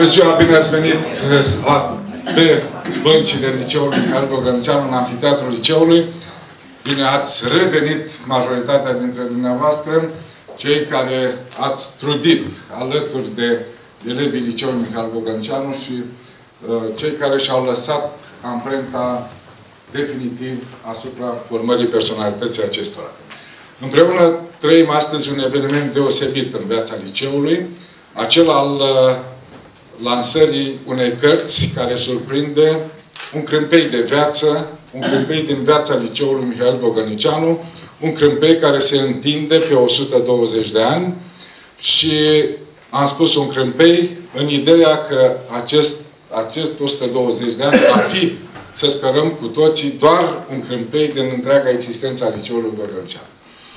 Bună ziua, bine ați venit pe băncile Liceului Mihail Bogănicianu, în anfiteatrul Liceului. Bine ați revenit, majoritatea dintre dumneavoastră, cei care ați trudit alături de elevii Liceului Mihail Bogănicianu și cei care și-au lăsat amprenta definitiv asupra formării personalității acestora. Împreună trăim astăzi un eveniment deosebit în viața liceului, acela al lansării unei cărți care surprinde un crâmpei de viață, un crâmpei din viața Liceului Mihail Bogănicianu, un crâmpei care se întinde pe 120 de ani și am spus un crâmpei în ideea că acest 120 de ani va fi, să sperăm cu toții, doar un crâmpei din întreaga existență a Liceului Bogănicianu.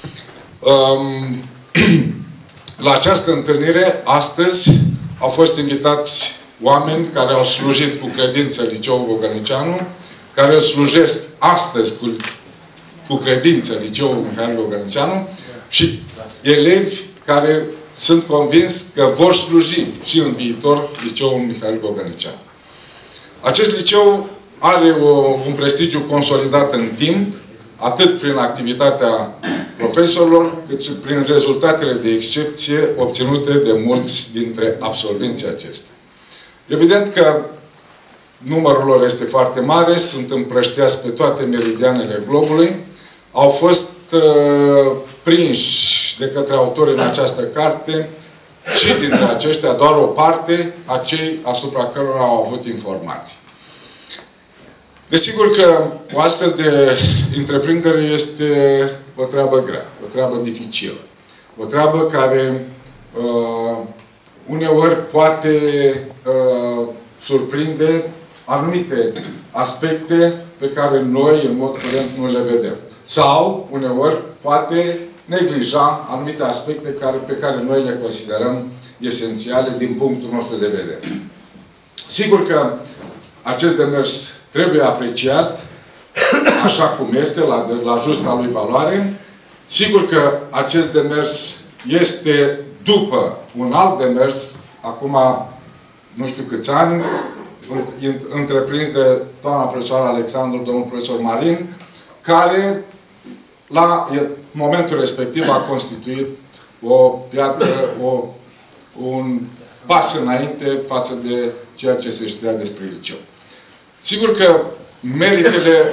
La această întâlnire, astăzi, au fost invitați oameni care au slujit cu credință Liceul Bogănicianu, care slujesc astăzi cu credință Liceul Mihail Bogănicianu și elevi care sunt convins că vor sluji și în viitor Liceul Mihail Bogănicianu. Acest liceu are un prestigiu consolidat în timp, atât prin activitatea profesorilor, cât și prin rezultatele de excepție obținute de mulți dintre absolvenții aceștia. Evident că numărul lor este foarte mare, sunt împrăștiați pe toate meridianele globului, au fost prinși de către autori în această carte și dintre aceștia doar o parte a cei asupra cărora au avut informații. Desigur că o astfel de întreprindere este o treabă grea, o treabă dificilă. O treabă care uneori poate surprinde anumite aspecte pe care noi, în mod curent, nu le vedem. Sau, uneori, poate neglija anumite aspecte pe care noi le considerăm esențiale din punctul nostru de vedere. Sigur că acest demers trebuie apreciat așa cum este, la justa lui valoare. Sigur că acest demers este după un alt demers, acum nu știu câți ani, întreprins de doamna profesoară Alexandru, domnul profesor Marin, care la momentul respectiv a constituit o piatră, un pas înainte față de ceea ce se știa despre liceu. Sigur că meritele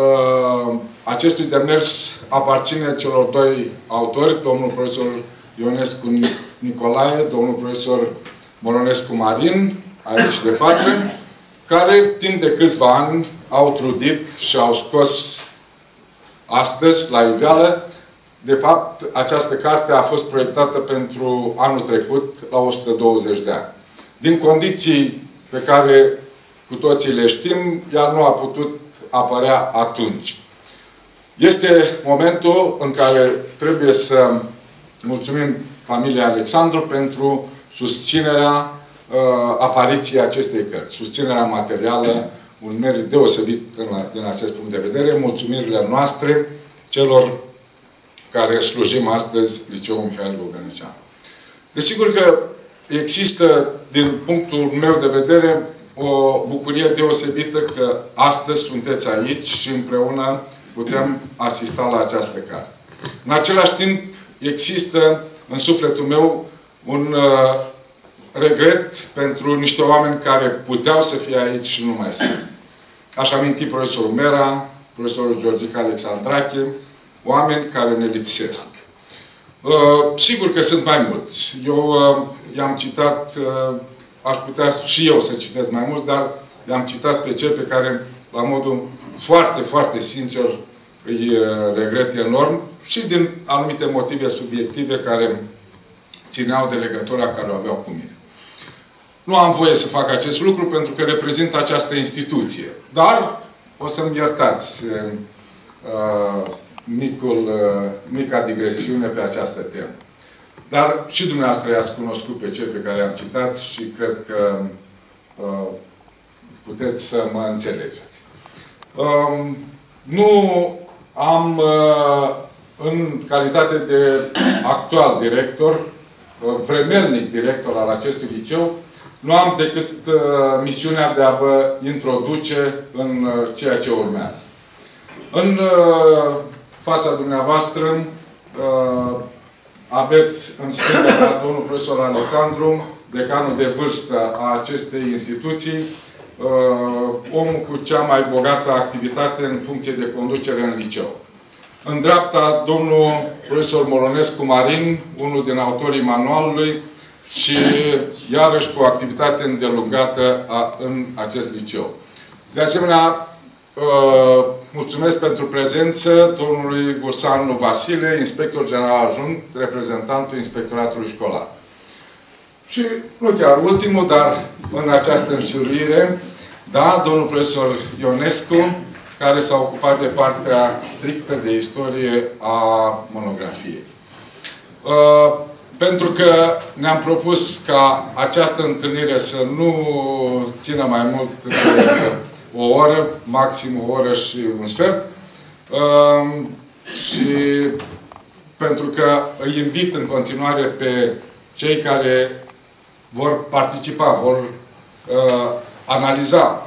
acestui demers aparține celor doi autori, domnul profesor Ionescu Nicolae, domnul profesor Moronescu Marin, aici de față, care timp de câțiva ani au trudit și au scos astăzi la iveală. De fapt, această carte a fost proiectată pentru anul trecut, la 120 de ani. Din condiții pe care cu toții le știm, ea nu a putut apărea atunci. Este momentul în care trebuie să mulțumim familiei Alexandru pentru susținerea apariției acestei cărți. Susținerea materială, un merit deosebit din acest punct de vedere. Mulțumirile noastre celor care slujim astăzi Liceul Mihail Bogănicianu. Desigur că există, din punctul meu de vedere, o bucurie deosebită că astăzi sunteți aici și împreună putem asista la această carte. În același timp, există în sufletul meu un regret pentru niște oameni care puteau să fie aici și nu mai sunt. Aș aminti profesorul Mera, profesorul Georgica Alexandrache, oameni care ne lipsesc. Sigur că sunt mai mulți. Eu i-am citat, aș putea și eu să citesc mai mult, dar i-am citat pe cei pe care, la modul foarte, foarte sincer, îi regret enorm și din anumite motive subiective care țineau de legătura care o aveau cu mine. Nu am voie să fac acest lucru pentru că reprezint această instituție. Dar o să-mi iertați mica digresiune pe această temă. Dar și dumneavoastră i-ați cunoscut pe cei pe care i-am citat și cred că puteți să mă înțelegeți. Nu am, în calitate de actual director, vremelnic director al acestui liceu, nu am decât misiunea de a vă introduce în ceea ce urmează. În fața dumneavoastră aveți în stânga domnul profesor Alexandru, decanul de vârstă a acestei instituții, omul cu cea mai bogată activitate în funcție de conducere în liceu. În dreapta, domnul profesor Moronescu Marin, unul din autorii manualului și iarăși cu o activitate îndelungată în acest liceu. De asemenea, mulțumesc pentru prezență domnului Gursanu Vasile, inspector general adjunct, reprezentantul Inspectoratului Școlar. Și nu chiar ultimul, dar în această înșiruire, da, domnul profesor Ionescu, care s-a ocupat de partea strictă de istorie a monografiei. Pentru că ne-am propus ca această întâlnire să nu țină mai mult de o oră, maxim o oră și un sfert, și pentru că îi invit în continuare pe cei care vor participa, vor analiza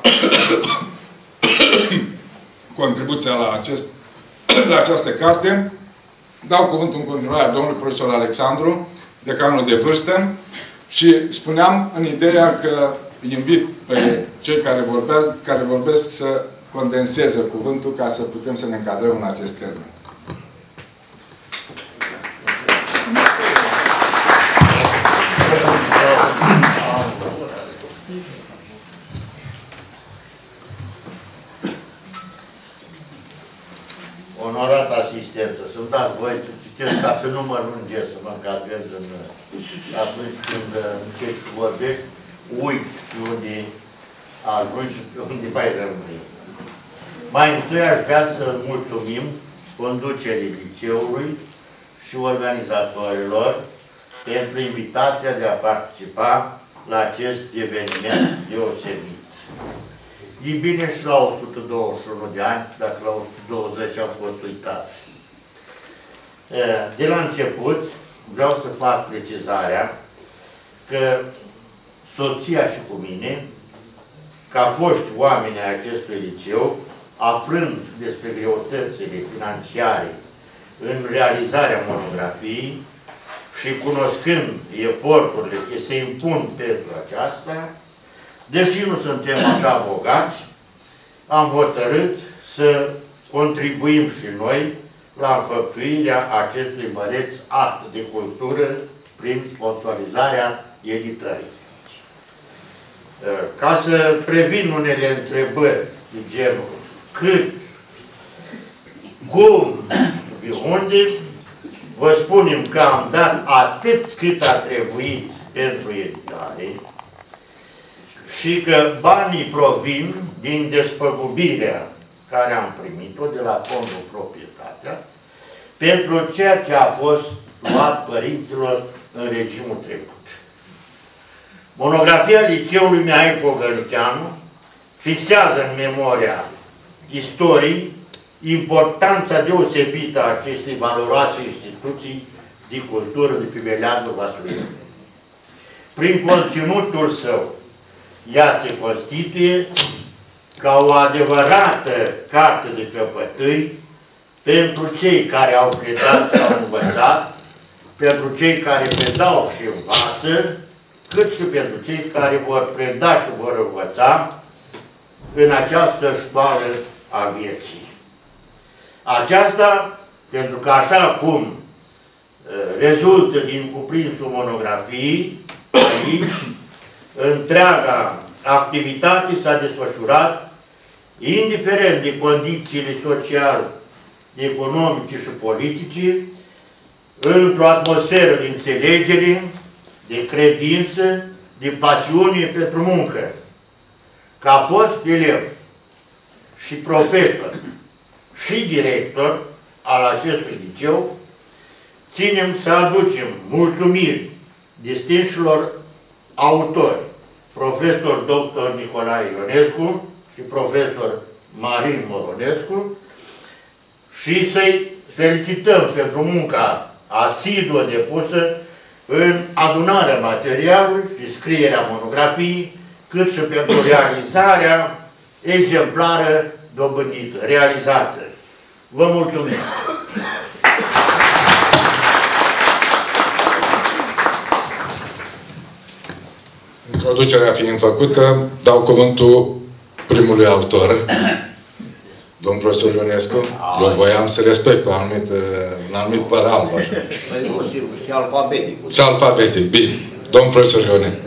contribuția la această carte. Dau cuvântul în continuare domnului profesor Alexandru, decanul de vârstă, și spuneam în ideea că invit pe cei care vorbesc să condenseze cuvântul ca să putem să ne încadrăm în acest termen. Onorată asistență, să-mi dați voi să citesc ca să nu mă lungesc, să mă încadrez în... Atunci când încerc să vorbești, uiți pe unde ajungi și pe unde mai rămâi. Mai întâi aș vrea să mulțumim conducerii liceului și organizatorilor pentru invitația de a participa la acest eveniment deosebit. E bine și la 121 de ani, dacă la 120 au fost uitați. De la început, vreau să fac precizarea că soția și cu mine, ca foști oameni ai acestui liceu, aflând despre greutățile financiare în realizarea monografiei și cunoscând eforturile ce se impun pentru aceasta, deși nu suntem așa bogați, am hotărât să contribuim și noi la înfăptuirea acestui măreț act de cultură prin sponsorizarea editării. Ca să previn unele întrebări de genul cât, cum, de unde, vă spunem că am dat atât cât a trebuit pentru editare și că banii provin din despăgubirea care am primit-o de la Fondul Proprietatea pentru ceea ce a fost luat părinților în regimul trecut. Monografia Liceului Mihai Pogărnicianu fixează în memoria istoriei importanța deosebită a acestei valoroase instituții de cultură de pe Beleagul Vaslui. Prin conținutul său, ea se constituie ca o adevărată carte de căpătâi pentru cei care au predat și au învățat, pentru cei care predau și învață, cât și pentru cei care vor preda și vor învăța în această școală a vieții. Aceasta, pentru că așa cum rezultă din cuprinsul monografiei, aici, întreaga activitate s-a desfășurat, indiferent de condițiile sociale, economice și politice, într-o atmosferă de înțelegere, de credință, de pasiune pentru muncă. Ca fost elev și profesor și director al acestui liceu, ținem să aducem mulțumiri distinșilor autori, profesor dr. Nicolae Ionescu și profesor Marin Moronescu, și să-i felicităm pentru munca asiduă depusă în adunarea materialului și scrierea monografiei, cât și pentru realizarea exemplară dobândită, realizată. Vă mulțumesc! Introducerea fiind făcută, dau cuvântul primului autor, domnul profesor Ionescu. Eu voiam să respect un anumit păr alb, așa. Și alfabetic. Și alfabetic, bine. Domnul profesor Ionescu.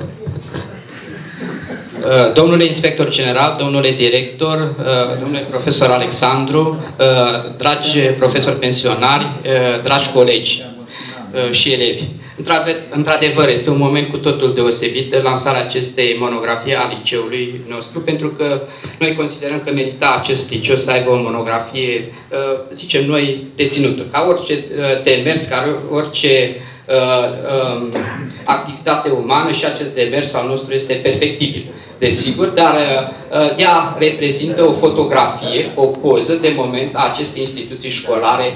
Domnule inspector general, domnule director, domnule profesor Alexandru, dragi profesori pensionari, dragi colegi și elevi. Într-adevăr, este un moment cu totul deosebit de lansarea acestei monografii a liceului nostru, pentru că noi considerăm că merita acest liceu să aibă o monografie, zicem noi, deținută. Ca orice demers, ca orice activitate umană, și acest demers al nostru este perfectibil, desigur, dar ea reprezintă o fotografie, o poză de moment a acestei instituții școlare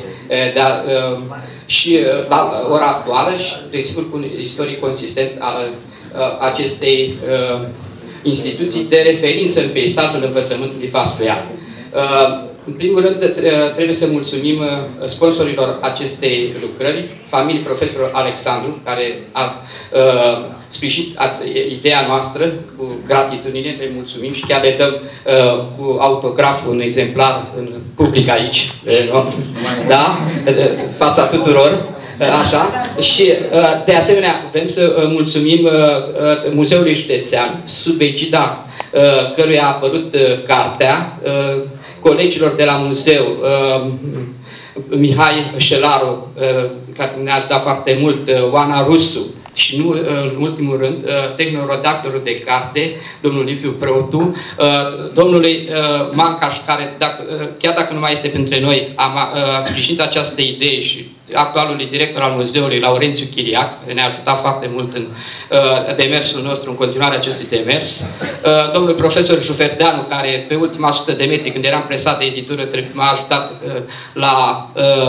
și la ora actuală și, desigur, cu un istoric consistent al acestei instituții de referință în peisajul învățământului vastuian. În primul rând, trebuie să mulțumim sponsorilor acestei lucrări, familiei profesorul Alexandru, care a sprijinit ideea noastră cu gratitudine, le mulțumim și chiar le dăm cu autograful un exemplar în public aici, da? Fața tuturor. Așa. Și de asemenea vrem să mulțumim Muzeului Județean, sub egida căruia a apărut cartea, colegilor de la muzeu, Mihai Șelaru, care ne-a ajutat foarte mult, Oana Rusu, și nu în ultimul rând, tehnoredactorul de carte, domnul Liviu Preotu, domnului Mancaș, care, chiar dacă nu mai este printre noi, a sprijinit această idee, și actualului director al muzeului, Laurențiu Chiriac, care ne-a ajutat foarte mult în demersul nostru, în continuarea acestui demers, domnul profesor Juverdeanu, care pe ultima 100 de metri, când eram presat de editură, m-a ajutat la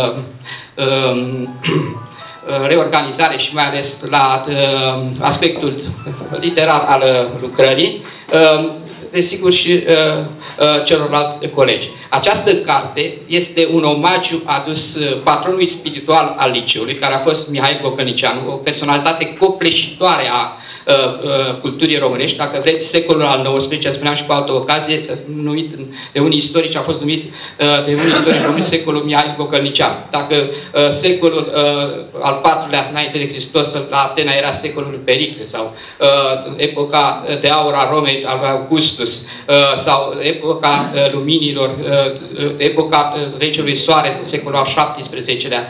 reorganizare și mai ales la aspectul literar al lucrării, desigur și celorlalți colegi. Această carte este un omagiu adus patronului spiritual al liceului, care a fost Mihail Gocălnicianu, o personalitate copleșitoare a culturii românești, dacă vreți, secolul al XIX, spuneam și cu altă ocazie, numit de unii istorici, a fost numit de unii istorici români secolul Mihail Gocălnicianu. Dacă secolul al IV-lea înainte de Hristos la Atena era secolul Pericle, sau epoca de aur a Romei al Augustus, sau epoca luminilor, epoca regelui Soare, secolul al XVII-lea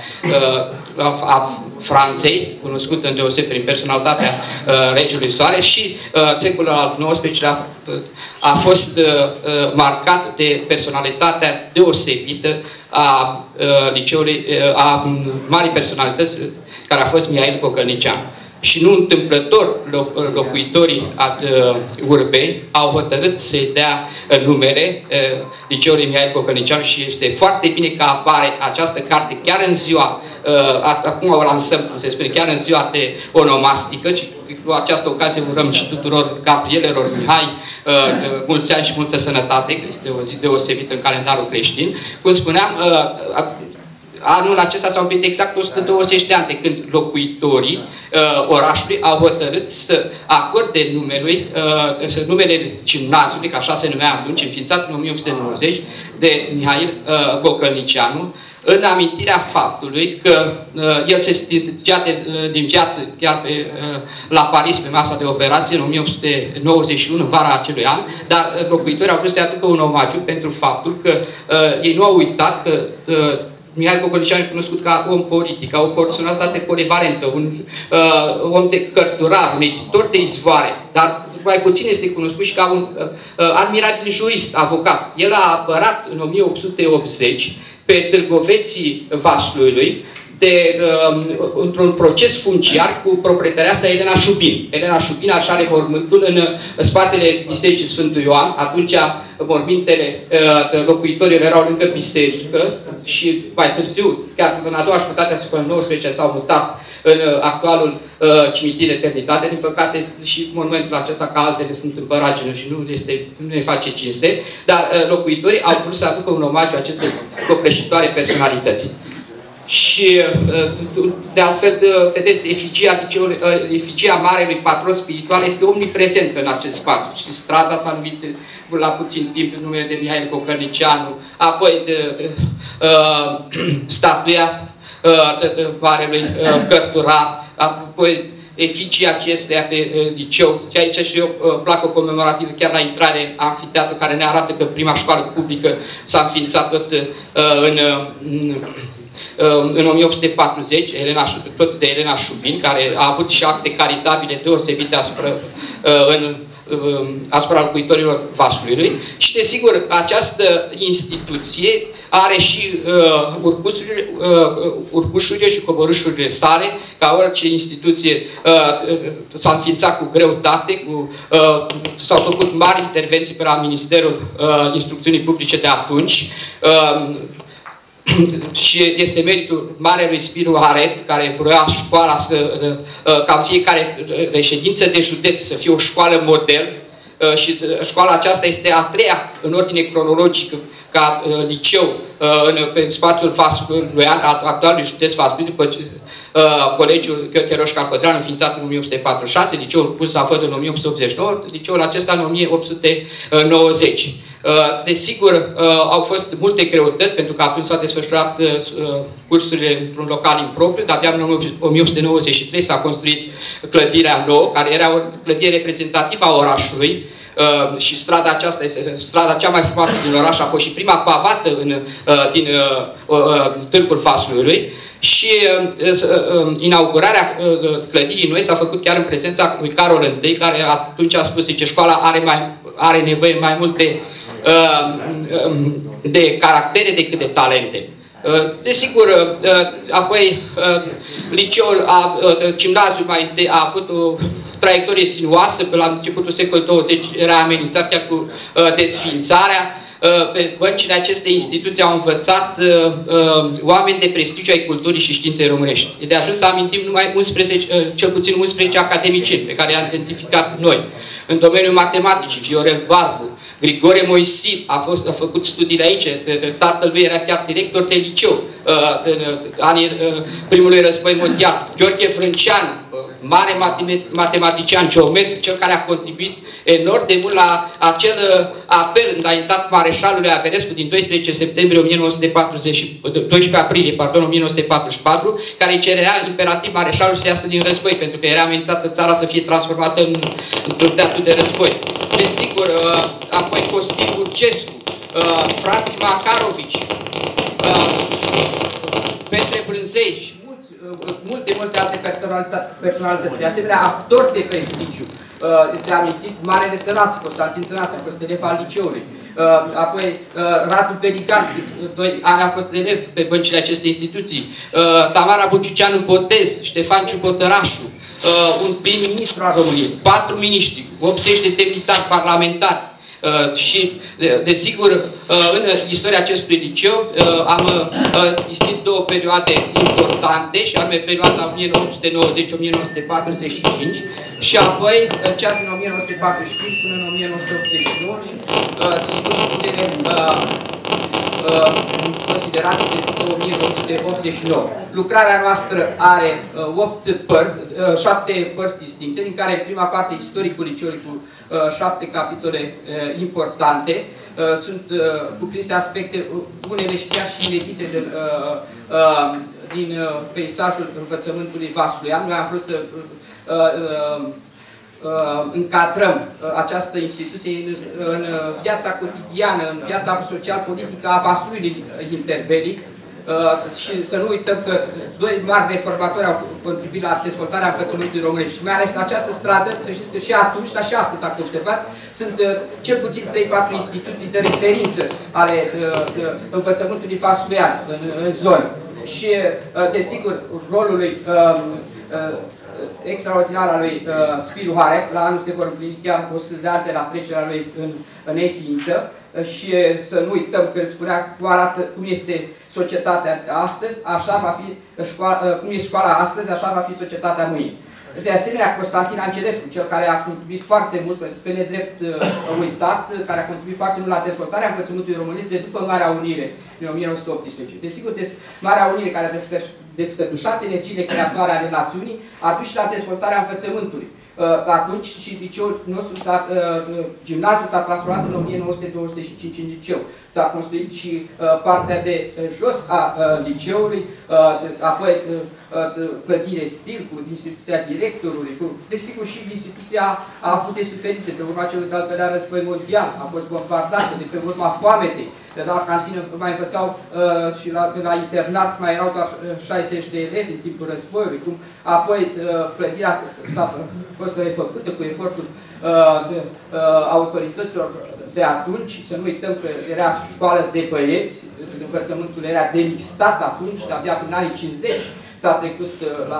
a Franței, cunoscută îndeoseb prin personalitatea regelui Soare, și secolul al XIX-lea a fost marcat de personalitatea deosebită a liceului, a marii personalități care a fost Mihail Gocălnicianu. Și nu întâmplător, locuitorii urbei au hotărât să-i dea numele liceului Mihail Gocălnicianu și este foarte bine că apare această carte chiar în ziua, acum o lansăm, cum se spune, chiar în ziua de onomastică, și cu această ocazie urăm și tuturor Gabrielelor Mihai mulți ani și multă sănătate, că este o zi deosebită în calendarul creștin. Cum spuneam, anul acesta s-au împlinit exact 120 de ani de când locuitorii orașului au hotărât să acorde numele gimnaziului, că așa se numea atunci, înființat în 1890 de Mihail Gocălnicianu, în amintirea faptului că el se stingea din viață chiar la Paris, pe masa de operație, în 1891, vara acelui an, dar locuitorii au vrut să-i aducă un omagiu pentru faptul că ei nu au uitat că Mihail Gocălnicianu e cunoscut ca om politic, ca o personalitate polivalentă, un om de cărturar, un editor de izvoare, dar mai puțin este cunoscut și ca un admirabil jurist, avocat. El a apărat în 1880 pe târgoveții Vaslui, într-un proces funciar cu proprietăreasa Elena Șubin. Elena Șubin așa are mormântul în spatele Bisericii Sfântul Ioan. Atunci mormintele locuitorilor erau lângă biserică și mai târziu, chiar în a doua jumătate a secolului XIX, s-au mutat în actualul cimitir Eternitate. Din păcate și monumentul acesta, ca altele, sunt în Băragină și nu ne face cinste, dar locuitorii au vrut să aducă un omagiu acestei copleșitoare personalități. Și, de altfel, vedeți, efigia marelui patron spiritual este omniprezentă în acest spațiu. Și strada s-a numit la puțin timp în numele de Mihail Cocărnicianu, apoi statuia marelui cărturar, apoi efigia acestuia pe liceu. Și aici și eu placă comemorativă chiar la intrare în amfiteatru, care ne arată că prima școală publică s-a înființat tot în 1840, tot de Elena Șubin, care a avut și acte caritabile deosebite asupra locuitorilor Vaslui. Și, desigur, această instituție are și urcușurile și coborâșurile sale, ca orice instituție s-a înființat cu greutate, s-au făcut mari intervenții pe la Ministerul Instrucțiunii Publice de atunci, și este meritul marelui Spiru Aret, care vroia școala ca în fiecare reședință de județ să fie o școală model, și școala aceasta este a treia în ordine cronologică ca liceu pe spațiul Vasluian, actualului județ Vaslui, după Colegiul Gheorghe Roșca Codreanu, înființat în 1846, liceul pus la făt în 1889, liceul acesta în 1890. Desigur, au fost multe greutăți, pentru că atunci s-au desfășurat cursurile într-un local impropriu, dar abia în 1893 s-a construit clădirea nouă, care era o clădire reprezentativă a orașului, și strada aceasta este strada cea mai frumoasă din oraș, a fost și prima pavată din Târgul Vasluiului. Și inaugurarea clădirii noi s-a făcut chiar în prezența lui Carol I, care atunci a spus că școala are nevoie mai mult de caractere decât de talente. Desigur, apoi liceul, gimnaziul mai întâi a avut o traiectorie sinuoasă, pe la începutul secolului 20 era amenințat chiar cu desființarea. Pe băncile acestei instituții au învățat oameni de prestigiu ai culturii și științei românești. E de ajuns să amintim numai cel puțin 11 academicieni pe care i-am identificat noi. În domeniul matematicii, Viorel Barbu, Grigore Moisil a făcut studiile aici, tatăl lui era chiar director de liceu în anii primului război mondial. Gheorghe Frânceanu, mare matematician, geometru, cel care a contribuit enorm de mult la acel apel înaintat mareșalului Averescu din 12 aprilie 1944, care cerea imperativ mareșalul să iasă din război, pentru că era amenințată țara să fie transformată într-un teatru de război. Desigur, apoi Costin Burcescu, frații Macarovici, Petre Brânzei și multe alte personalități. De asemenea, actori de prestigiu. De amintit, Marele Tănase, Constantin Tănase, Costelef al liceului. Apoi Radu Beligan, 2 ani a fost elev pe băncile acestei instituții. Tamara Buciuceanu Botez, Ștefan Ciubotărașu, un prim-ministru al României, 4 miniștri, 80 de demnitari parlamentari. Și, desigur, în istoria acestui liceu am distins două perioade importante, și anume perioada 1990-1945 și apoi cea din 1945 până în 1989 și discuțiile în considerație de 1989. Lucrarea noastră are 7 părți distincte, din care în prima parte istoricul liceului cu 7 capitole importante. Sunt cuprinse aspecte, unele și chiar și inedite din peisajul învățământului vasluian. Noi am vrut să încadrăm această instituție în viața cotidiană, în viața social-politică a Vasluiului interbelic. Și să nu uităm că 2 mari reformatori au contribuit la dezvoltarea învățământului românesc. Și mai ales această stradă, să știți că și atunci, dar și astăzi, dacă observați, sunt cel puțin 3-4 instituții de referință ale învățământului vasluian în zonă. și, desigur, rolului extraordinar al lui Spiru Harec. La anul se vor împlini chiar 100 de ani de la trecerea lui în neființă. Și să nu uităm că spunea cum este societatea astăzi, așa va fi cum este școala astăzi, așa va fi societatea mâine. De asemenea, Constantin Angelescu, cel care a contribuit foarte mult, pe nedrept uitat, care a contribuit foarte mult la dezvoltarea învățământului românesc de după Marea Unire, în 1918. Desigur, Marea Unire, care a descătușat energiile creatoare ale națiunii, a dus și la dezvoltarea învățământului. Atunci și liceul nostru, gimnaziul s-a transformat în 1925 în liceu. S-a construit și partea de jos a liceului, apoi clădire stil, cu instituția directorului, desigur și instituția a avut de suferit de pe urma celui de-al doilea război mondial, a fost bombardată de pe urma foametei, de la cantină mai învățau și la internat mai erau doar 60 de elevi în timpul războiului, cum apoi clădirea a fost refăcută cu efortul autorităților de atunci. Să nu uităm că era școală de băieți, învățământul era demixtat atunci, abia prin anii 50 s-a trecut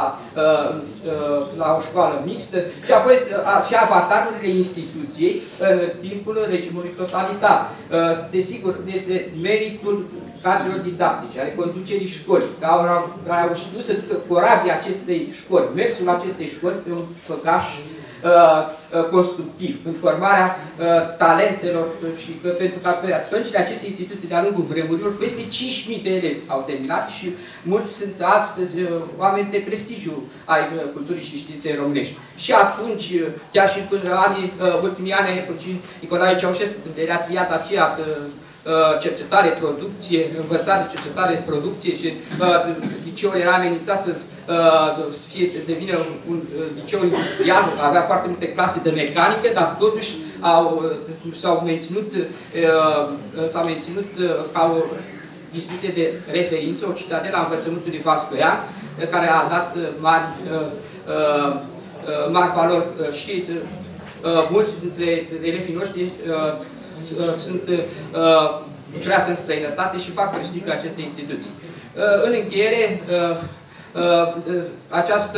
la o școală mixtă și apoi și avatarurile instituției în timpul regimului totalitar. Desigur, este meritul cadrelor didactice, ale conducerii școlii, care au știut să ducă corabia acestei școli, mersul acestei școli pe un făgaș constructiv, în formarea talentelor și pentru că pe atunci aceste instituții de-a lungul vremurilor, peste 5.000 de elevi au terminat și mulți sunt astăzi oameni de prestigiu ai culturii și științei românești. Și atunci, chiar și până ultimii ani ai epocii Nicolae Ceaușescu, când era triat aceea cercetare, producție, învățare, cercetare, producție și liceul era amenințat să devină un liceu industrial, avea foarte multe clase de mecanică, dar totuși s-a menținut ca o instituție de referință, o citadelă a învățământului Vascoian, care a dat mari valori și mulți dintre elevii noștri lucrează în străinătate și fac prestigiul acestei instituții. În încheiere, această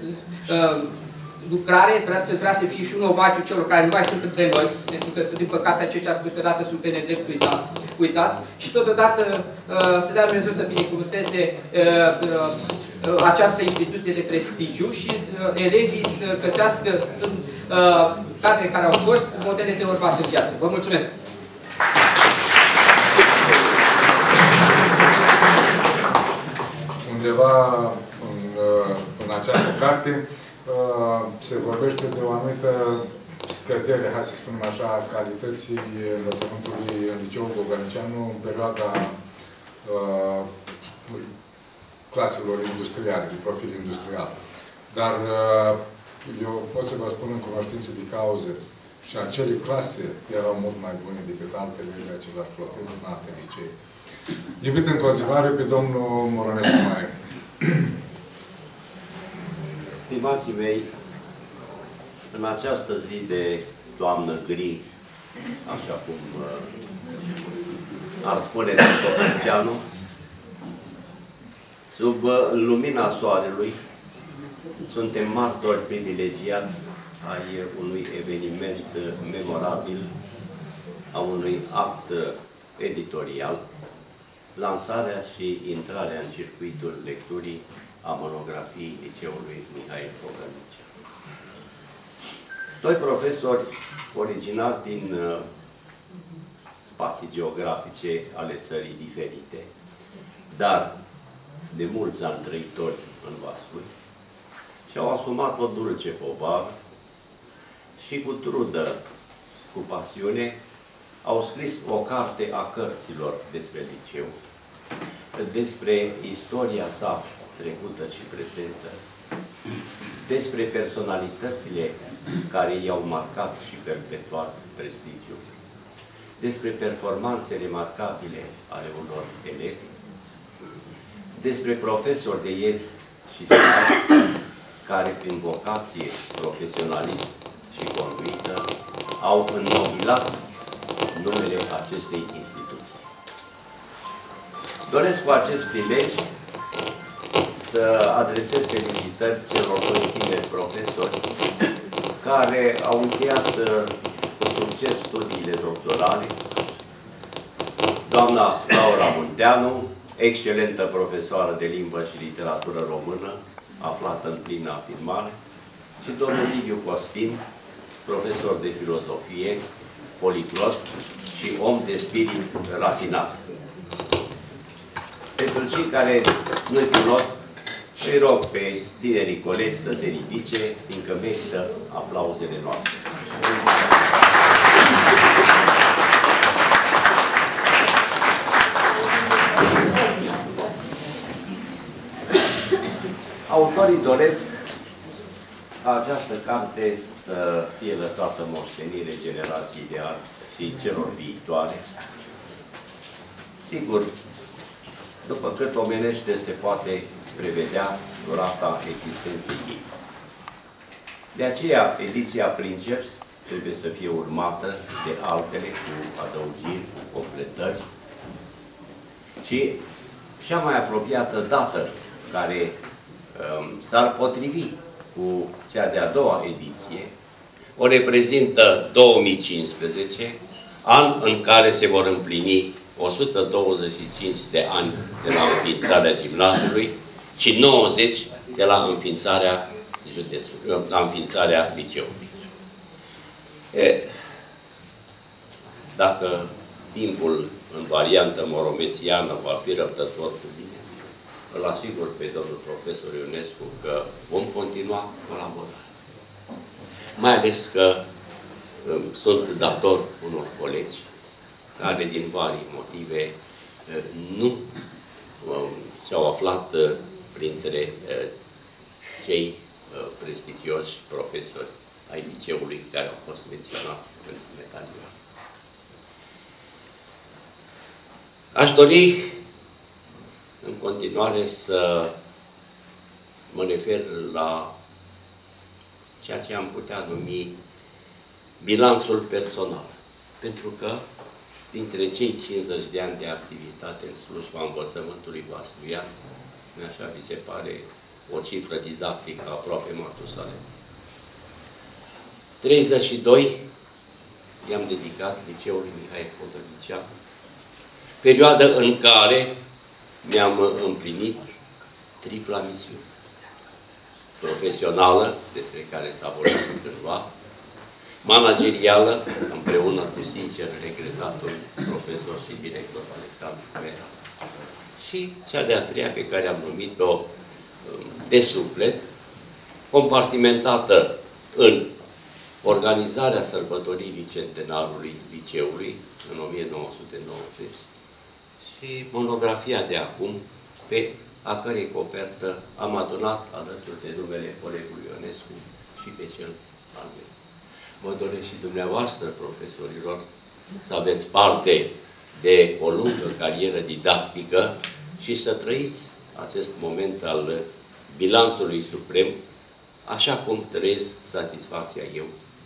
lucrare vrea să fie și un omagiu celor care nu mai sunt între noi, pentru că, din păcate, aceștia câteodată sunt pe nedrept uitați și totodată să dea Dumnezeu să binecuvânteze această instituție de prestigiu și elevii să găsească în cadre care au fost modele de urmat în viață. Vă mulțumesc! Undeva în această carte se vorbește de o anumită scădere, hai să spunem așa, calității învățământului în liceul Gogănceanu în perioada claselor industriale, de profil industrial. Dar eu pot să vă spun în cunoștință de cauze și acele clase erau mult mai bune decât altele de același profil în alte licee. Invit în continuare pe domnul Moronescu Mare. Stimații mei, în această zi de toamnă gri, așa cum ar spune Sococeanu, sub lumina soarelui, suntem martori privilegiați ai unui eveniment memorabil, a unui act editorial, lansarea și intrarea în circuitul lecturii a monografiei Liceului Mihai Gogănceanu. Doi profesori originari din spații geografice ale țării diferite, dar de mulți ani trăitori în Vaslui, și-au asumat o dulce povară și cu trudă, cu pasiune, au scris o carte a cărților despre liceu, despre istoria sa trecută și prezentă, despre personalitățile care i-au marcat și perpetuat prestigiul, despre performanțe remarcabile ale unor elevi, despre profesori de ieri și care, prin vocație, profesionalism și conduită, au înnobilat numele acestei instituții. Doresc cu acest prilej să adresez felicitări celor doi tineri profesori care au încheiat cu succes studiile doctorale. Doamna Laura Munteanu, excelentă profesoară de limbă și literatură română, aflată în plină afirmare, și domnul Liviu Costin, profesor de filozofie, poliglot și om de spirit rafinat. Pentru cei care nu-i cunosc, îi rog pe tinerii colegi să se ridice, fiindcă merită aplauzele noastre. Autorii doresc ca această carte să fie lăsată moștenire generației de azi și celor viitoare. Sigur, după cât omenește se poate prevedea durata existenței ei. De aceea, ediția Princeps trebuie să fie urmată de altele cu adăugiri, cu completări și cea mai apropiată dată care s-ar potrivi cu cea de-a doua ediție o reprezintă 2015, an în care se vor împlini 125 de ani de la înființarea gimnaziului și 90 de la înființarea liceului. Dacă timpul în variantă moromețiană va fi răbdător cu mine, îl asigur pe domnul profesor Ionescu că vom continua colaborarea. Mai ales că sunt dator unor colegi care, din vari motive, nu s-au aflat printre cei prestigioși profesori ai liceului care au fost menționați în medalionare. Aș dori în continuare să mă refer la ceea ce am putea numi bilanțul personal. Pentru că dintre cei 50 de ani de activitate în slujba învățământului vasluian, așa mi se pare o cifră didactică aproape matusalem. 32 i-am dedicat liceului Mihai Podălniceanu, perioadă în care mi-am împlinit tripla misiune. Profesională, despre care s-a vorbit cândva, managerială, împreună cu sincer regretatul profesor și director Alexandru Mera, și cea de-a treia pe care am numit-o de suflet, compartimentată în organizarea sărbătoririi centenarului liceului în 1990 și monografia de acum, pe a cărei copertă am adunat alături de numele colegului Ionescu și pe cel al meu. Vă doresc și dumneavoastră, profesorilor, să aveți parte de o lungă carieră didactică și să trăiți acest moment al bilanțului suprem, așa cum trăiesc satisfacția eu.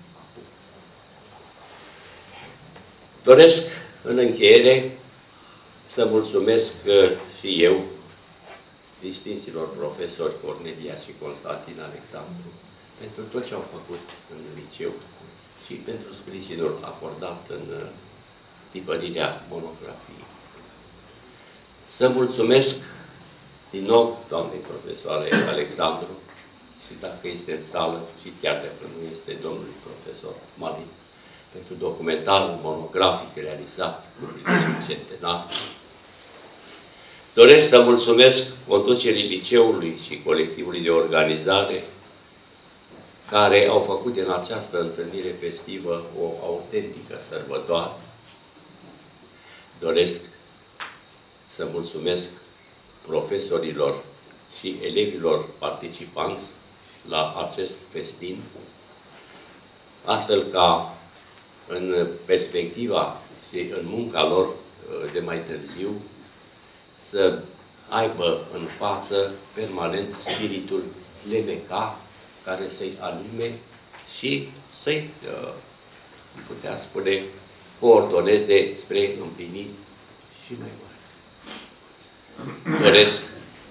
Doresc, în încheiere, să mulțumesc și eu distinților profesori Cornelia și Constantin Alexandru pentru tot ce au făcut în liceu și pentru sprijinul acordat în tipărirea monografiei. Să mulțumesc din nou doamnei profesoare Alexandru și dacă este în sală și chiar dacă nu este domnului profesor Malin, pentru documentarul monografic realizat cu centenar. Doresc să mulțumesc conducerii liceului și colectivului de organizare care au făcut din această întâlnire festivă o autentică sărbătoare. Doresc să mulțumesc profesorilor și elevilor participanți la acest festin, astfel ca în perspectiva și în munca lor de mai târziu să aibă în față permanent spiritul LMK care să-i anime și să-i, putea spune, coordoneze spre împliniri și mai mari. Doresc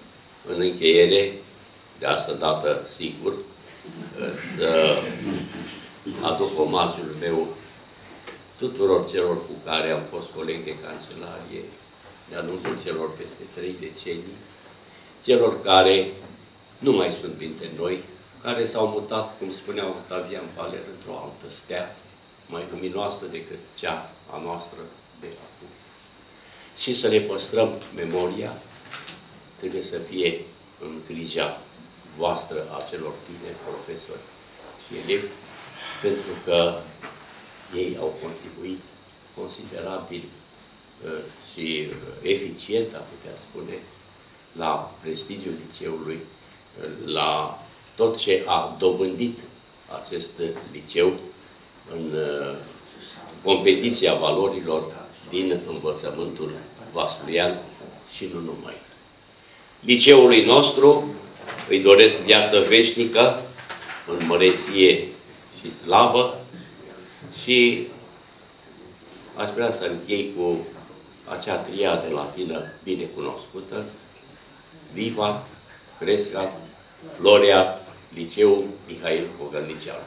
în încheiere, de asta dată sigur, să aduc omagiul meu tuturor celor cu care am fost coleg de cancelarie de-a lungul celor peste 3 decenii, celor care nu mai sunt printre noi, care s-au mutat, cum spunea Octavian Paler, într-o altă stea, mai luminoasă decât cea a noastră de acum. Și să le păstrăm memoria, trebuie să fie în grija voastră a celor tineri profesori și elevi, pentru că ei au contribuit considerabil și eficient, am putea spune, la prestigiul liceului, la tot ce a dobândit acest liceu în competiția valorilor din învățământul vasluian și nu numai. Liceului nostru îi doresc viață veșnică, în măreție și slavă și aș vrea să închei cu acea triadă latină bine cunoscută: Vivat, Crescat, Floreat, Liceul Mihail Cogălnicianu.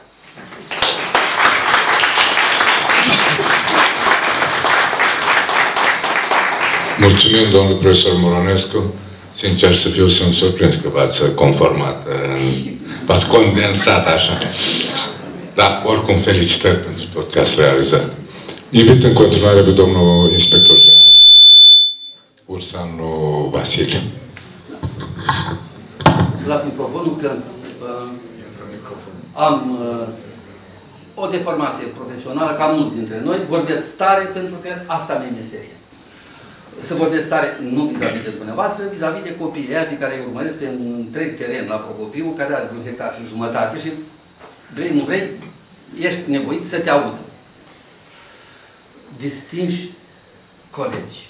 Mulțumim, domnul profesor Moronescu. Sincer să fiu, sunt surprins că v-ați conformat, v-ați condensat așa. Da, oricum, felicitări pentru tot ce ați realizat. Invit în continuare pe domnul inspector general Ursanu Vasile. Las microfonul că am o deformație profesională, ca mulți dintre noi. Vorbesc tare pentru că asta mi-e meserie. Să vorbesc tare, nu vis-a-vis de dumneavoastră, vis-a-vis de copiii aia pe care îi urmăresc pe un întreg teren la Procopiu, care are un hectar și jumătate și vrei, nu vrei, ești nevoit să te audă. Distinși colegi,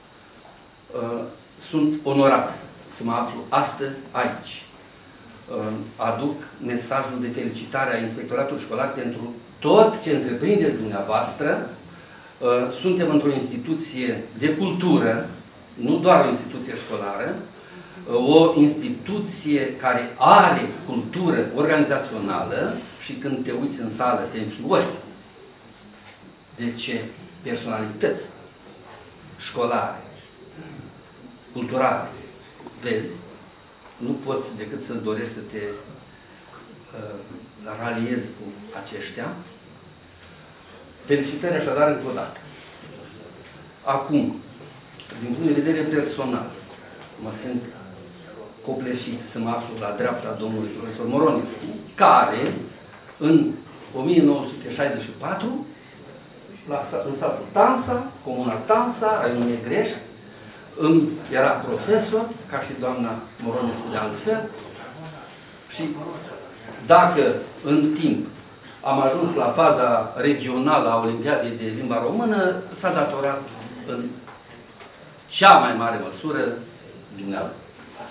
sunt onorat să mă aflu astăzi aici. Aduc mesajul de felicitare a Inspectoratului Școlar pentru tot ce întreprindeți dumneavoastră. Suntem într-o instituție de cultură, nu doar o instituție școlară, o instituție care are cultură organizațională și când te uiți în sală te înfiori de ce personalități școlare, culturale vezi, nu poți decât să-ți dorești să te raliezi cu aceștia. Felicitări așadar încă o dată. Acum, din punct de vedere personal, mă simt copleșit să mă aflu la dreapta domnului profesor Moronescu, care în 1964, în satul Tansa, comuna Tansa, raionul Negrești, era profesor, ca și doamna Moronescu de altfel, și dacă în timp am ajuns la faza regională a Olimpiadei de limba română, s-a datorat în cea mai mare măsură dumneavoastră.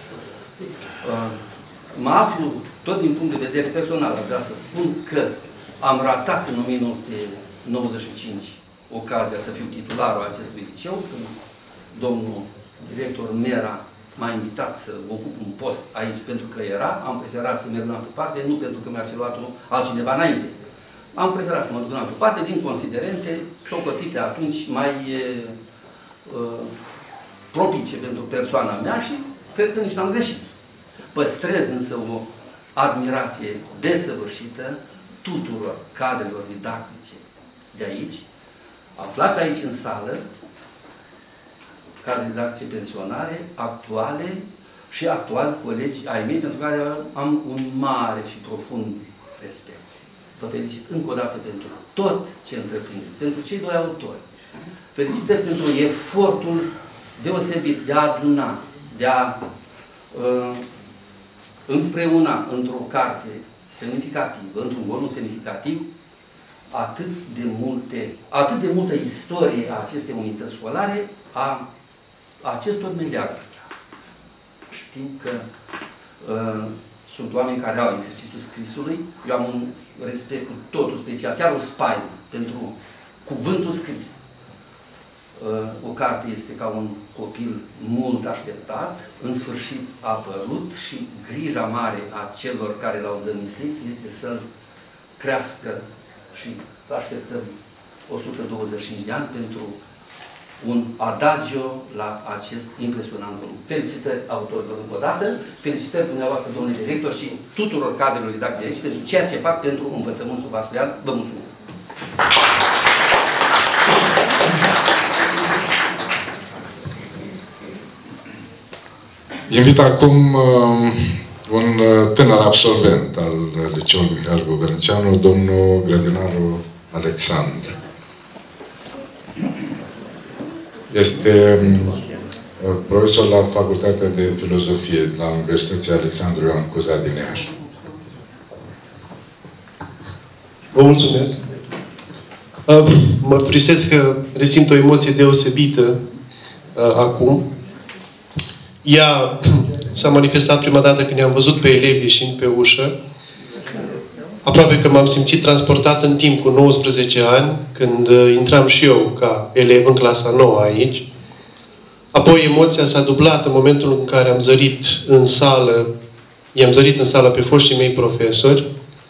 Mă aflu, tot din punct de vedere personal, aș vrea să spun că am ratat în 1995 ocazia să fiu titularul acestui liceu, când domnul director Mera m-a invitat să ocup un post aici pentru că am preferat să merg în altă parte, nu pentru că mi-ar fi luat altcineva înainte. Am preferat să mă duc în altă parte din considerente socotite atunci mai propice pentru persoana mea și cred că nici n-am greșit. Păstrez însă o admirație desăvârșită tuturor cadrelor didactice de aici, aflați aici în sală, cadre didactice pensionare, actuale și actuali colegi ai mei, pentru care am un mare și profund respect. Vă felicit încă o dată pentru tot ce întreprindeți, pentru cei doi autori. Felicitări pentru efortul deosebit de a aduna, de a împreuna într-o carte semnificativă, într-un volum semnificativ, atât de multă istorie a acestei unități școlare, a acestor meleaguri. Știu că sunt oameni care au exercițiul scrisului. Eu am un respect cu totul special, chiar o spaimă pentru cuvântul scris. O carte este ca un copil mult așteptat, în sfârșit a apărut și grija mare a celor care l-au zămislit este să-l crească și să așteptăm 125 de ani pentru un adagio la acest impresionant volum. Felicitări autorilor încă o dată, felicitări dumneavoastră, domnule director, și tuturor cadrelor didactice aici pentru ceea ce fac pentru învățământul vascular. Vă mulțumesc! Invit acum un tânăr absolvent al Liceului Mihail Gogălnicianu, domnul grădinaru Alexandru. Este profesor la Facultatea de Filozofie la Universitatea Alexandru Ioan Cuza din Iași. Vă mulțumesc. Mărturisesc că resimt o emoție deosebită acum. Ea s-a manifestat prima dată când i-am văzut pe elevi ieșind pe ușă. Aproape că m-am simțit transportat în timp cu 19 ani, când intram și eu ca elev în clasa 9 aici. Apoi emoția s-a dublat în momentul în care am zărit în sală, i-am zărit în sală pe foștii mei profesori.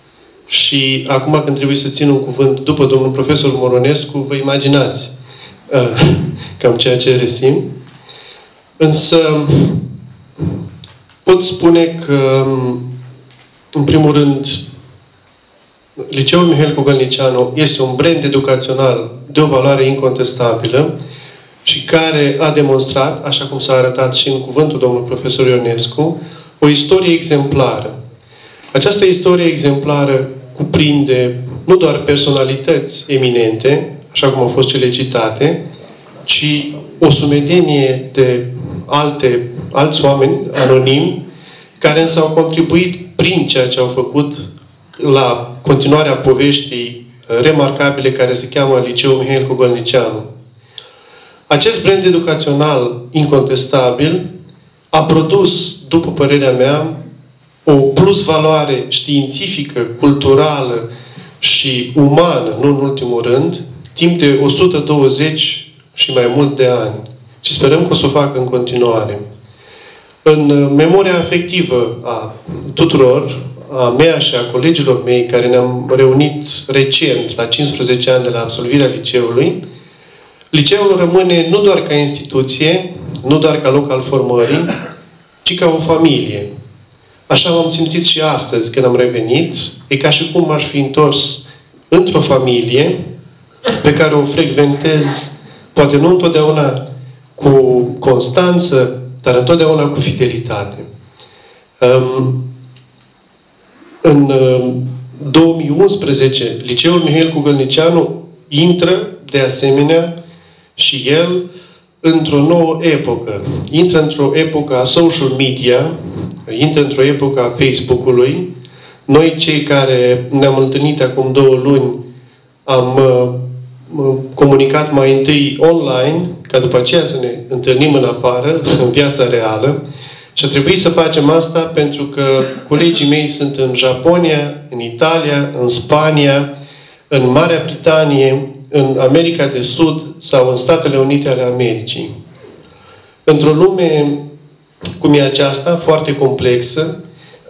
Și acum când trebuie să țin un cuvânt după domnul profesor Moronescu, vă imaginați cam ceea ce resimt. Însă pot spune că, în primul rând, Liceul Mihail Gogălnicianu este un brand educațional de o valoare incontestabilă și care a demonstrat, așa cum s-a arătat și în cuvântul domnului profesor Ionescu, o istorie exemplară. Această istorie exemplară cuprinde nu doar personalități eminente, așa cum au fost cele citate, ci o sumedenie de alți oameni anonimi, care însă au contribuit prin ceea ce au făcut la continuarea poveștii remarcabile care se cheamă Liceul Mihail Gogălnicianu. Acest brand educațional incontestabil a produs, după părerea mea, o plusvaloare științifică, culturală și umană, nu în ultimul rând, timp de 120 și mai mult de ani. Și sperăm că o să o facă în continuare. În memoria afectivă a tuturor, a mea și a colegilor mei care ne-am reunit recent, la 15 ani de la absolvirea liceului, liceul rămâne nu doar ca instituție, nu doar ca loc al formării, ci ca o familie. Așa m-am simțit și astăzi când am revenit. E ca și cum m-aș fi întors într-o familie pe care o frecventez, poate nu întotdeauna cu constanță, dar întotdeauna cu fidelitate. În 2011, Liceul Mihail Gogălnicianu intră, de asemenea, și el într-o nouă epocă. Intră într-o epocă a social media, intră într-o epocă a Facebook-ului. Noi, cei care ne-am întâlnit acum 2 luni, am comunicat mai întâi online, ca după aceea să ne întâlnim în afară, în viața reală. Și a trebuit să facem asta pentru că colegii mei sunt în Japonia, în Italia, în Spania, în Marea Britanie, în America de Sud sau în Statele Unite ale Americii. Într-o lume cum e aceasta, foarte complexă,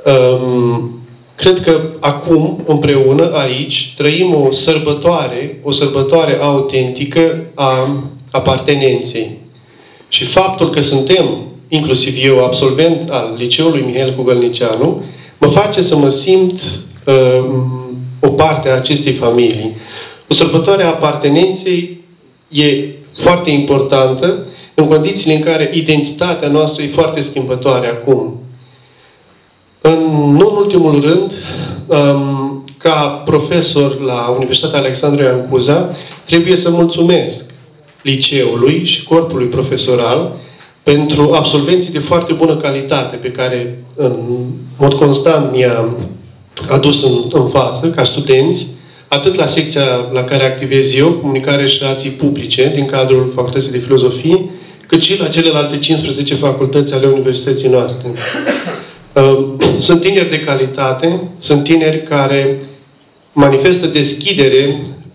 cred că acum, împreună, aici, trăim o sărbătoare autentică a apartenenței. Și faptul că suntem, inclusiv eu, absolvent al Liceului Mihail Gogălnicianu, mă face să mă simt o parte a acestei familii. O sărbătoare a apartenenței e foarte importantă în condițiile în care identitatea noastră e foarte schimbătoare acum. Nu în ultimul rând, ca profesor la Universitatea Alexandru Ioan Cuza, trebuie să mulțumesc liceului și corpului profesoral pentru absolvenții de foarte bună calitate pe care în mod constant mi-a adus în față, ca studenți, atât la secția la care activez eu, Comunicare și Relații Publice, din cadrul Facultății de Filozofie, cât și la celelalte 15 facultăți ale universității noastre. Sunt tineri de calitate, sunt tineri care manifestă deschidere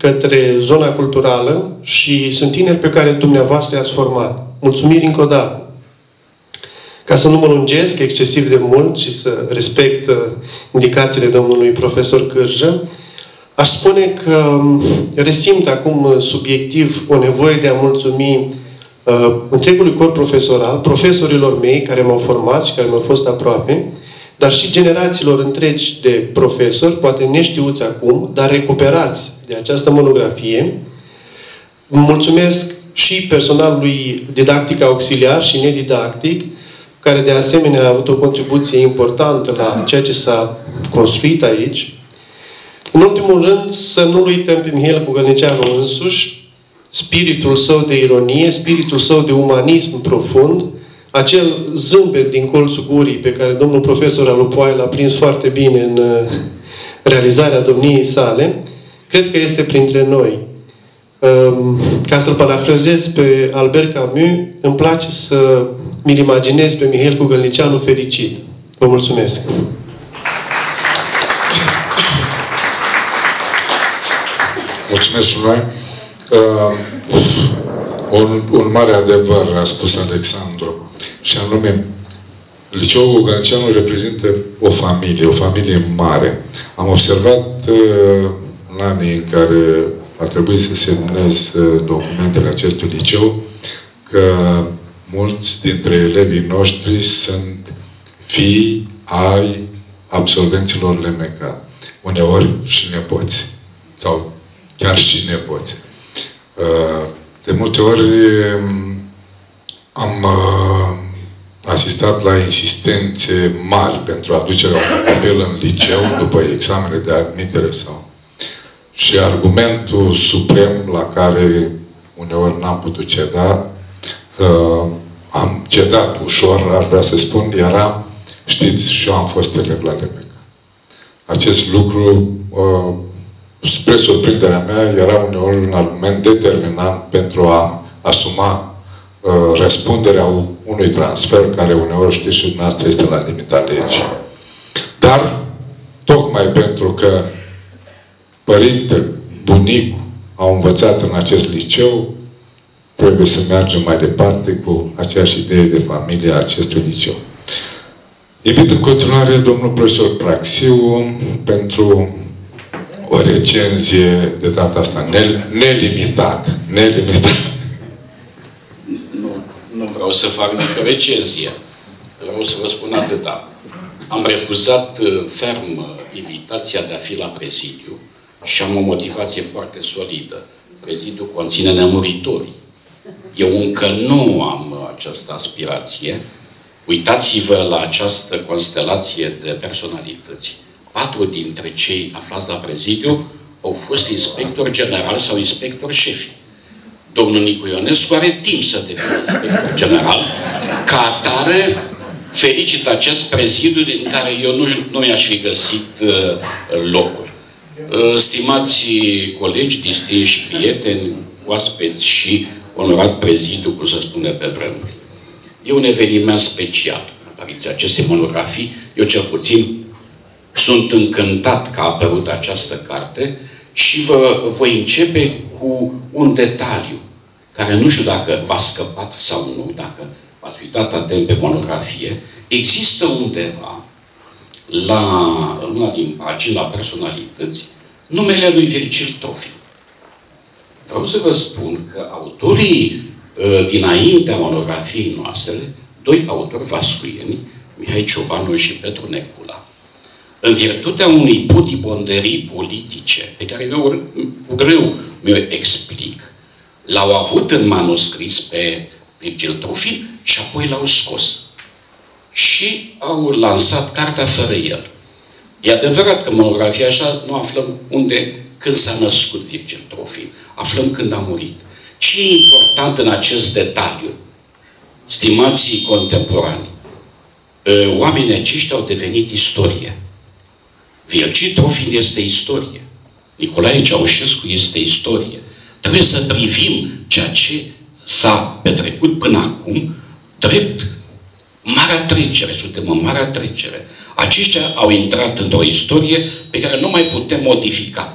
către zona culturală și sunt tineri pe care dumneavoastră i-ați format. Mulțumiri încă o dată. Ca să nu mă lungesc excesiv de mult și să respect indicațiile domnului profesor Cârjă, aș spune că resimt acum subiectiv o nevoie de a mulțumi întregului corp profesoral, profesorilor mei care m-au format și care mi-au fost aproape, dar și generațiilor întregi de profesori, poate neștiuți acum, dar recuperați de această monografie. Mulțumesc și personalului didactic auxiliar și nedidactic, care de asemenea a avut o contribuție importantă la ceea ce s-a construit aici. În ultimul rând, să nu-l uităm pe Mihail Cugălnicianu însuși, spiritul său de ironie, spiritul său de umanism profund, acel zâmbet din colțul gurii pe care domnul profesor Alupoaie l-a prins foarte bine în realizarea domniei sale, cred că este printre noi. Ca să-l parafrazez pe Albert Camus, îmi place să mi-l imaginez pe Mihail Cugălnicianu fericit. Vă mulțumesc! Mulțumesc și noi! Un mare adevăr a spus Alexandru, și anume, Liceul Cugălnicianu reprezintă o familie mare. Am observat în anii în care a trebuit să semnez documentele acestui liceu că mulți dintre elevii noștri sunt fii ai absolvenților LMK. Uneori și nepoți. Sau chiar și nepoți. De multe ori am asistat la insistențe mari pentru aducerea unui copil în liceu după examene de admitere sau... Și argumentul suprem la care uneori n-am putut ceda, am cedat ușor, aș vrea să spun, era, știți, și eu am fost elev la LMK. Acest lucru, spre surprinderea mea, era uneori un argument determinant pentru a asuma răspunderea unui transfer care uneori, știți, și dumneavoastră este la limita legii. Dar, tocmai pentru că părinte, bunicul au învățat în acest liceu, trebuie să mergem mai departe cu aceeași idee de familie a acestui liceu. Invit în continuare domnul profesor Praxiu pentru o recenzie de data asta nelimitată. Nu vreau să fac nicio recenzie. Vreau să vă spun atâta. Am refuzat ferm invitația de a fi la prezidiu și am o motivație foarte solidă. Prezidiul conține nemuritori. Eu încă nu am această aspirație. Uitați-vă la această constelație de personalități. 4 dintre cei aflați la prezidiu au fost inspectori generali sau inspectori șefi. Domnul Nicu Ionescu are timp să devină inspector general. Ca atare, felicit acest prezidiu din care eu nu mi-aș fi găsit locul. Stimați colegi, distinși prieteni, oaspeți și onorat prezidiu, cum se spune pe vremuri. E un eveniment special, apariția acestei monografii. Eu cel puțin sunt încântat că a apărut această carte și vă voi începe cu un detaliu care nu știu dacă v-a scăpat sau nu, dacă v-ați uitat atent pe monografie. Există undeva la una din pagini, la personalități, numele lui Virgil Trofim. Vreau să vă spun că autorii dinaintea monografiei noastre, 2 autori vascuieni, Mihai Ciobanu și Petru Necula, în virtutea unei putibonderii politice, pe care eu cu greu mi-o explic, l-au avut în manuscris pe Virgil Trofim și apoi l-au scos. Și au lansat cartea fără el. E adevărat că monografia așa nu aflăm când s-a născut Virgil Trofim. Aflăm când a murit. Ce e important în acest detaliu? Stimații contemporani, oamenii aceștia au devenit istorie. Virgil Trofim este istorie. Nicolae Ceaușescu este istorie. Trebuie să privim ceea ce s-a petrecut până acum drept marea trecere. Suntem în marea trecere. Aceștia au intrat într-o istorie pe care nu mai putem modifica.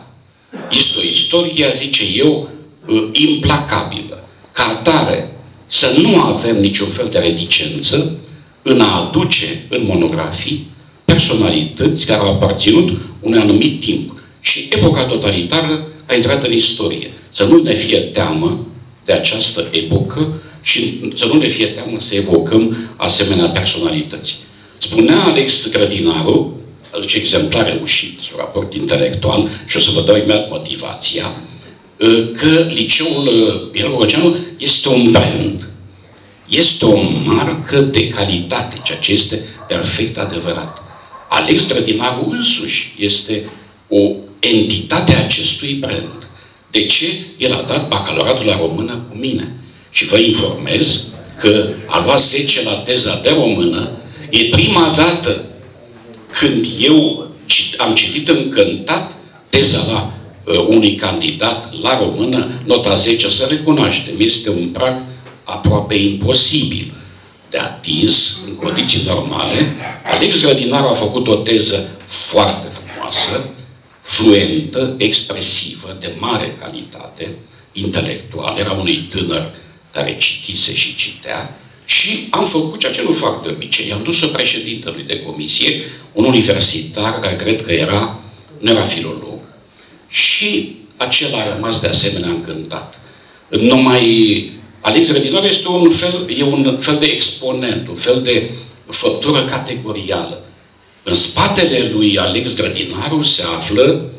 Este o istorie, zice eu, implacabilă. Ca atare, să nu avem niciun fel de reticență în a aduce în monografii personalități care au aparținut unui anumit timp. Și epoca totalitară a intrat în istorie. Să nu ne fie teamă de această epocă și să nu ne fie teamă să evocăm asemenea personalități. Spunea Alex Grădinaru, ce exemplar reușit, un raport intelectual, și o să vă dau imediat motivația, că liceul Mirel Gogălnicianu este un brand. Este o marcă de calitate, ceea ce este perfect adevărat. Alex Grădinaru însuși este o entitate a acestui brand. De ce? El a dat bacalaureatul la română cu mine. Și vă informez că a luat 10 la teza de română. E prima dată când eu am citit încântat teza la unui candidat la română, nota 10, să recunoaștem, este un prag aproape imposibil de atins în condiții normale. Alex Grădinaru a făcut o teză foarte frumoasă, fluentă, expresivă, de mare calitate intelectuală. Era unui tânăr care citise și citea. Și am făcut ceea ce nu fac de obicei. Am dus-o președintelui de comisie, un universitar care cred că nu era filolog. Și acela a rămas de asemenea încântat. Numai Alex Grădinaru este un fel de exponent, un fel de făptură categorială. În spatele lui Alex Grădinaru se află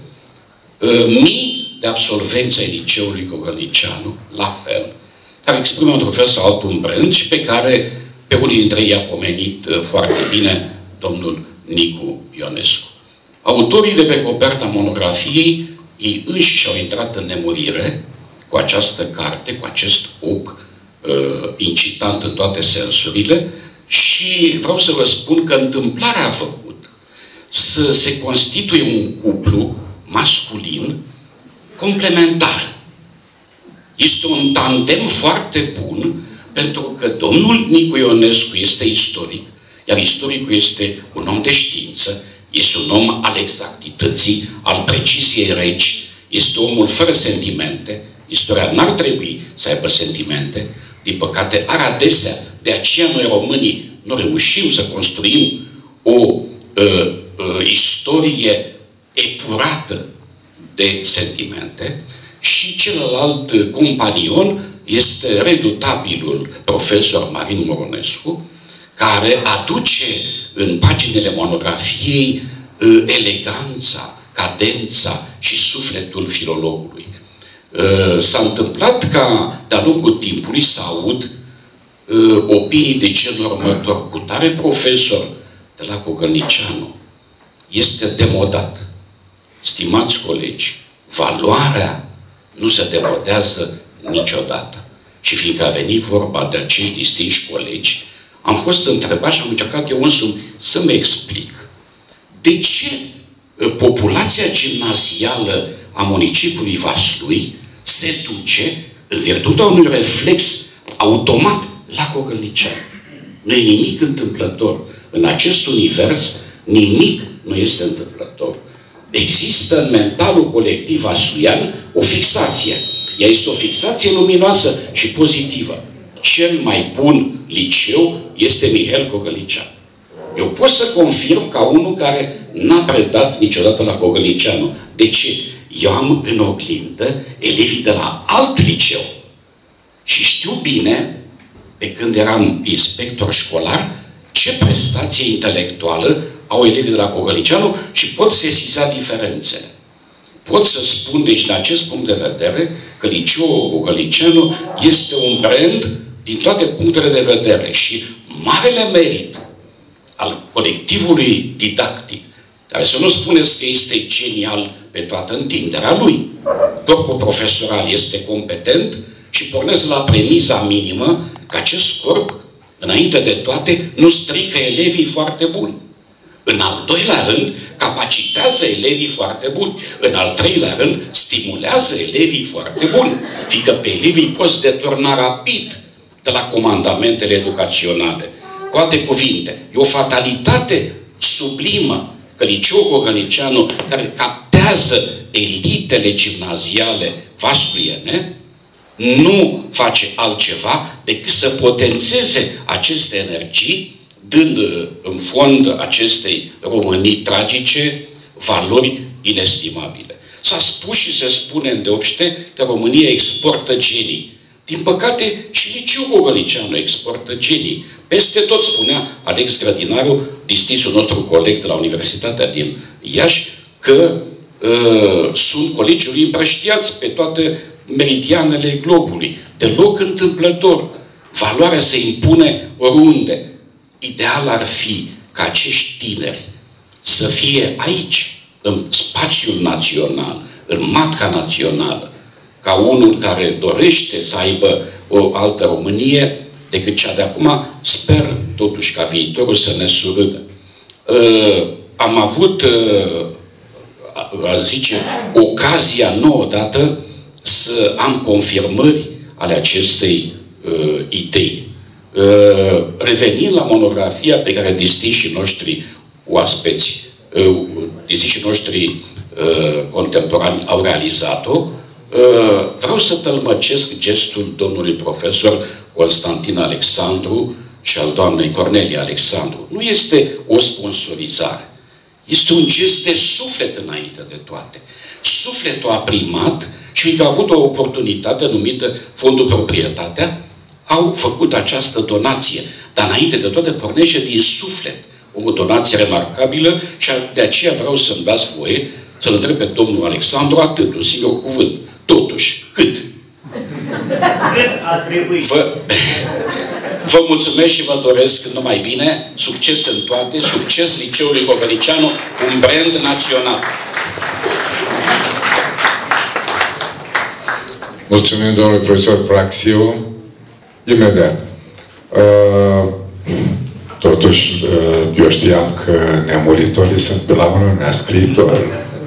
mii de absolvenți ai liceului Gogălnicianu, la fel, care exprimă într-un fel sau altul un brand și pe unii dintre ei a pomenit foarte bine domnul Nicu Ionescu. Autorii de pe coperta monografiei, ei înșiși au intrat în nemurire cu această carte, cu acest op incitant în toate sensurile și vreau să vă spun că întâmplarea a făcut să se constituie un cuplu masculin complementar. Este un tandem foarte bun pentru că domnul Nicu Ionescu este istoric, iar istoricul este un om de știință, este un om al exactității, al preciziei reci, este omul fără sentimente. Istoria n-ar trebui să aibă sentimente, din păcate are adesea, de aceea noi românii nu reușim să construim o istorie epurată de sentimente. Și celălalt companion este redutabilul profesor Marin Moronescu, care aduce în paginile monografiei eleganța, cadența și sufletul filologului. S-a întâmplat ca de-a lungul timpului să aud opinii de genul următor: cu tare profesor de la Gogălnicianu este demodat. Stimați colegi, valoarea nu se demodează niciodată. Și fiindcă a venit vorba de acești distinși colegi, am fost întrebat și am încercat eu însumi să-mi explic de ce populația gimnazială a municipiului Vaslui se duce, în virtutea unui reflex automat, la Gogălnicianu. Nu e nimic întâmplător. În acest univers, nimic nu este întâmplător. Există în mentalul colectiv vasluian o fixație. Ea este o fixație luminoasă și pozitivă. Cel mai bun liceu este Mirel Gogălnicianu. Eu pot să confirm ca unul care n-a predat niciodată la Gogălnicianu. De ce? Eu am în oglindă elevii de la alt liceu. Și știu bine, pe când eram inspector școlar, ce prestație intelectuală au elevii de la Gogălnicianu și pot sesiza diferențele. Pot să spun, deci, din acest punct de vedere, că liceul Gogălnicianu este un brand din toate punctele de vedere și marele merit al colectivului didactic, care să nu spuneți că este genial pe toată întinderea lui. Corpul profesoral este competent și pornesc la premiza minimă că acest corp, înainte de toate, nu strică elevii foarte buni. În al doilea rând, capacitează elevii foarte buni. În al treilea rând, stimulează elevii foarte buni. Fiindcă pe elevii poți deturna rapid de la comandamentele educaționale. Cu alte cuvinte, e o fatalitate sublimă că liceul Gogălnicianu, care captează elitele gimnaziale vasluiene, nu face altceva decât să potențeze aceste energii, dând în fond acestei Românii tragice valori inestimabile. S-a spus și se spune îndeopște că România exportă genii. Din păcate, și Liceul Gogălniceanu exportă genii. Peste tot, spunea Alex Grădinaru, distinsul nostru coleg de la Universitatea din Iași, că sunt colegiului împrăștiați pe toate meridianele globului. Deloc întâmplător. Valoarea se impune oriunde. Ideal ar fi ca acești tineri să fie aici, în spațiul național, în matca națională, ca unul care dorește să aibă o altă Românie decât cea de acum. Sper totuși ca viitorul să ne surâdă. Am avut, a zice, ocazia nouă dată să am confirmări ale acestei idei. Revenind la monografia pe care distinșii noștri oaspeți, distinșii noștri contemporani au realizat-o, vreau să tălmăcesc gestul domnului profesor Constantin Alexandru și al doamnei Cornelia Alexandru. Nu este o sponsorizare. Este un gest de suflet înainte de toate. Sufletul a primat și fiindcă a avut o oportunitate numită Fondul Proprietatea, au făcut această donație. Dar înainte de toate pornește din suflet. O donație remarcabilă și de aceea vreau să-mi dați voie să-l întreb pe domnul Alexandru atât, un singur cuvânt. Totuși, cât? Cât a trebuit? Vă mulțumesc și vă doresc numai bine, succes în toate, succes Liceului Gogălniceanu, un brand național. Mulțumim, domnului profesor Praxiu. Imediat. Totuși, eu știam că nemuritorii sunt pe la Uniunea Scriitori.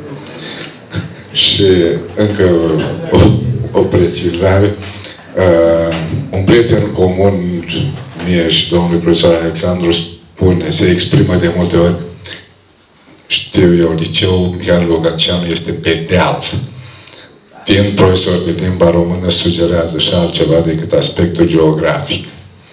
Și încă o precizare. Un prieten comun mie și domnului profesor Alexandru spune, se exprimă de multe ori, știu eu, Liceul Mihail Gogălniceanu este pe deal. Fiind profesor de limba română, sugerează și altceva decât aspectul geografic.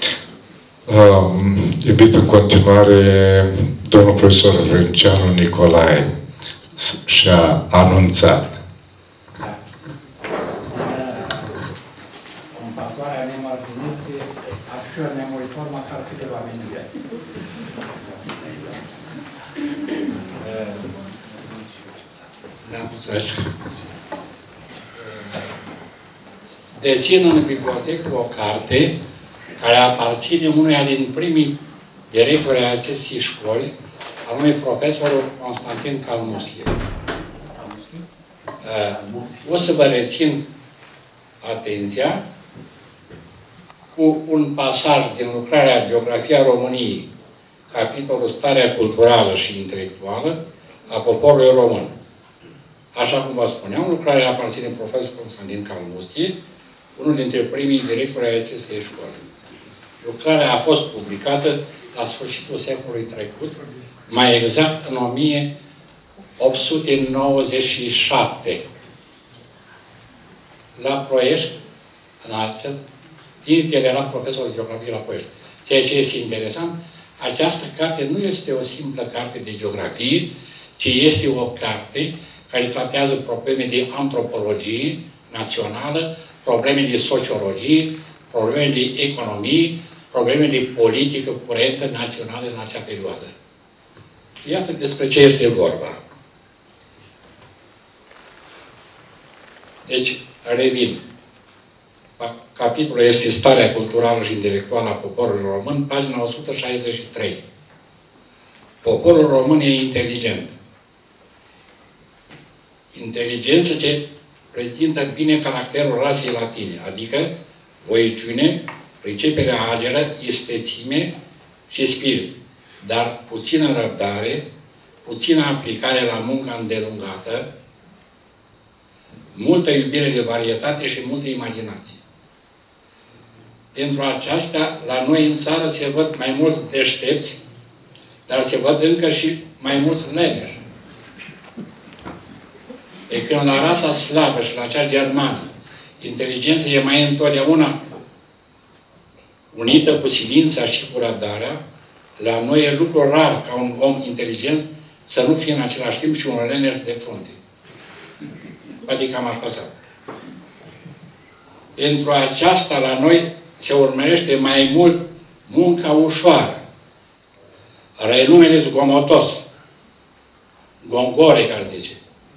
Invit în continuare domnul profesor Rânceanu Nicolae și-a anunțat. În favoarea nemarginite, acțiunea nemuritor, măcar câteva minute. Mulțumesc. Dețin în bibliotecă o carte care aparține unuia din primii directori ai acestei școli, anume profesorul Constantin Calmuslie. O să vă rețin atenția cu un pasaj din lucrarea Geografia României, capitolul Starea culturală și intelectuală a poporului român. Așa cum vă spuneam, lucrarea aparține profesorul Constantin Calmuslie, unul dintre primii directori ai acestei școli. Lucrarea a fost publicată la sfârșitul secolului trecut, mai exact în 1897. La Ploiești, el era profesor de geografie la Ploiești. Ceea ce este interesant, această carte nu este o simplă carte de geografie, ci este o carte care tratează probleme de antropologie națională, probleme de sociologie, probleme de economie, probleme de politică curentă națională în acea perioadă. Iată despre ce este vorba. Deci, revin. Capitolul este Starea culturală și intelectuală a poporului român, pagina 163. Poporul român e inteligent. Inteligență ce prezintă bine caracterul rasei latine, adică voiciune, priceperea ageră, istețime și spirit, dar puțină răbdare, puțină aplicare la munca îndelungată, multă iubire de varietate și multă imaginație. Pentru aceasta, la noi în țară se văd mai mulți deștepți, dar se văd încă și mai mulți leneși. E că la rasa slavă și la cea germană, inteligența e mai întotdeauna unită cu silința și cu răbdarea, la noi e lucru rar ca un om inteligent să nu fie în același timp și un leneș de frunte. Adică am apăsat. Pentru aceasta la noi se urmărește mai mult munca ușoară, renumele zgomotos, gongore, care zice.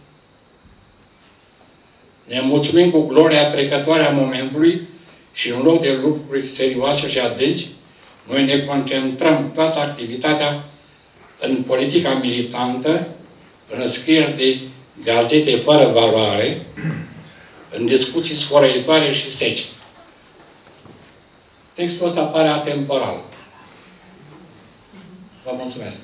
Ne mulțumim cu gloria trecătoare a momentului și în loc de lucruri serioase și adânci, noi ne concentrăm toată activitatea în politica militantă, în scrieri de gazete fără valoare, în discuții sfărăitoare și seci. Textul ăsta pare atemporal. Vă mulțumesc.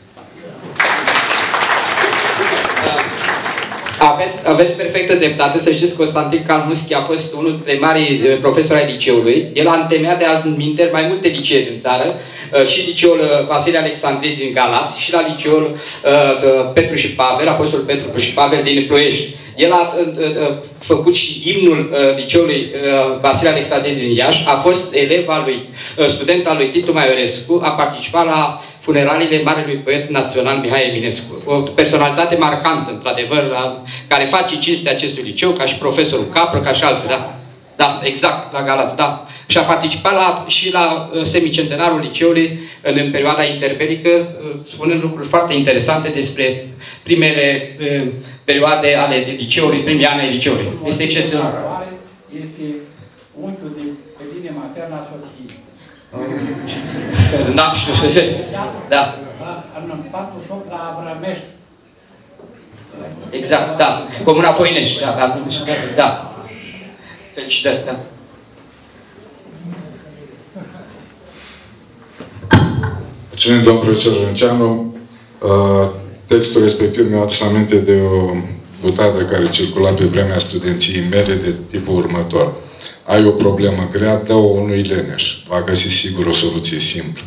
Aveți perfectă dreptate. Să știți, Constantin Calmuschi a fost unul dintre marii profesori ai liceului. El a întemeiat de altminteri mai multe licee din țară, și liceul Vasile Alexandrie din Galați, și la liceul Petru și Pavel, Apostol Petru și Pavel din Ploiești. El a făcut și imnul liceului Vasile Alexandrie din Iași, a fost elev al lui, student al lui Titu Maiorescu, a participat la funeraliile marelui poet național Mihai Eminescu. O personalitate marcantă, într-adevăr, care face cinste acestui liceu, ca și profesorul Capră, ca și alții, da? Da, exact, la Galați, da. Și a participat și la semicentenarul liceului în perioada interbelică, spunând lucruri foarte interesante despre primele perioade ale liceului, primii ani ai liceului. Este excepțional. Este unchiul pe linie maternă a soției. Da, știu. Da. În 48 la Abramești. Exact, da. Comuna Foinești. Da. Felicitări, da. Mulțumim, domnul profesor Rânceanu. Textul respectiv mi-a adus aminte de o butadă care circula pe vremea studenției mele de tipul următor. Ai o problemă grea, dă-o unui leneș. Va găsi sigur o soluție simplă.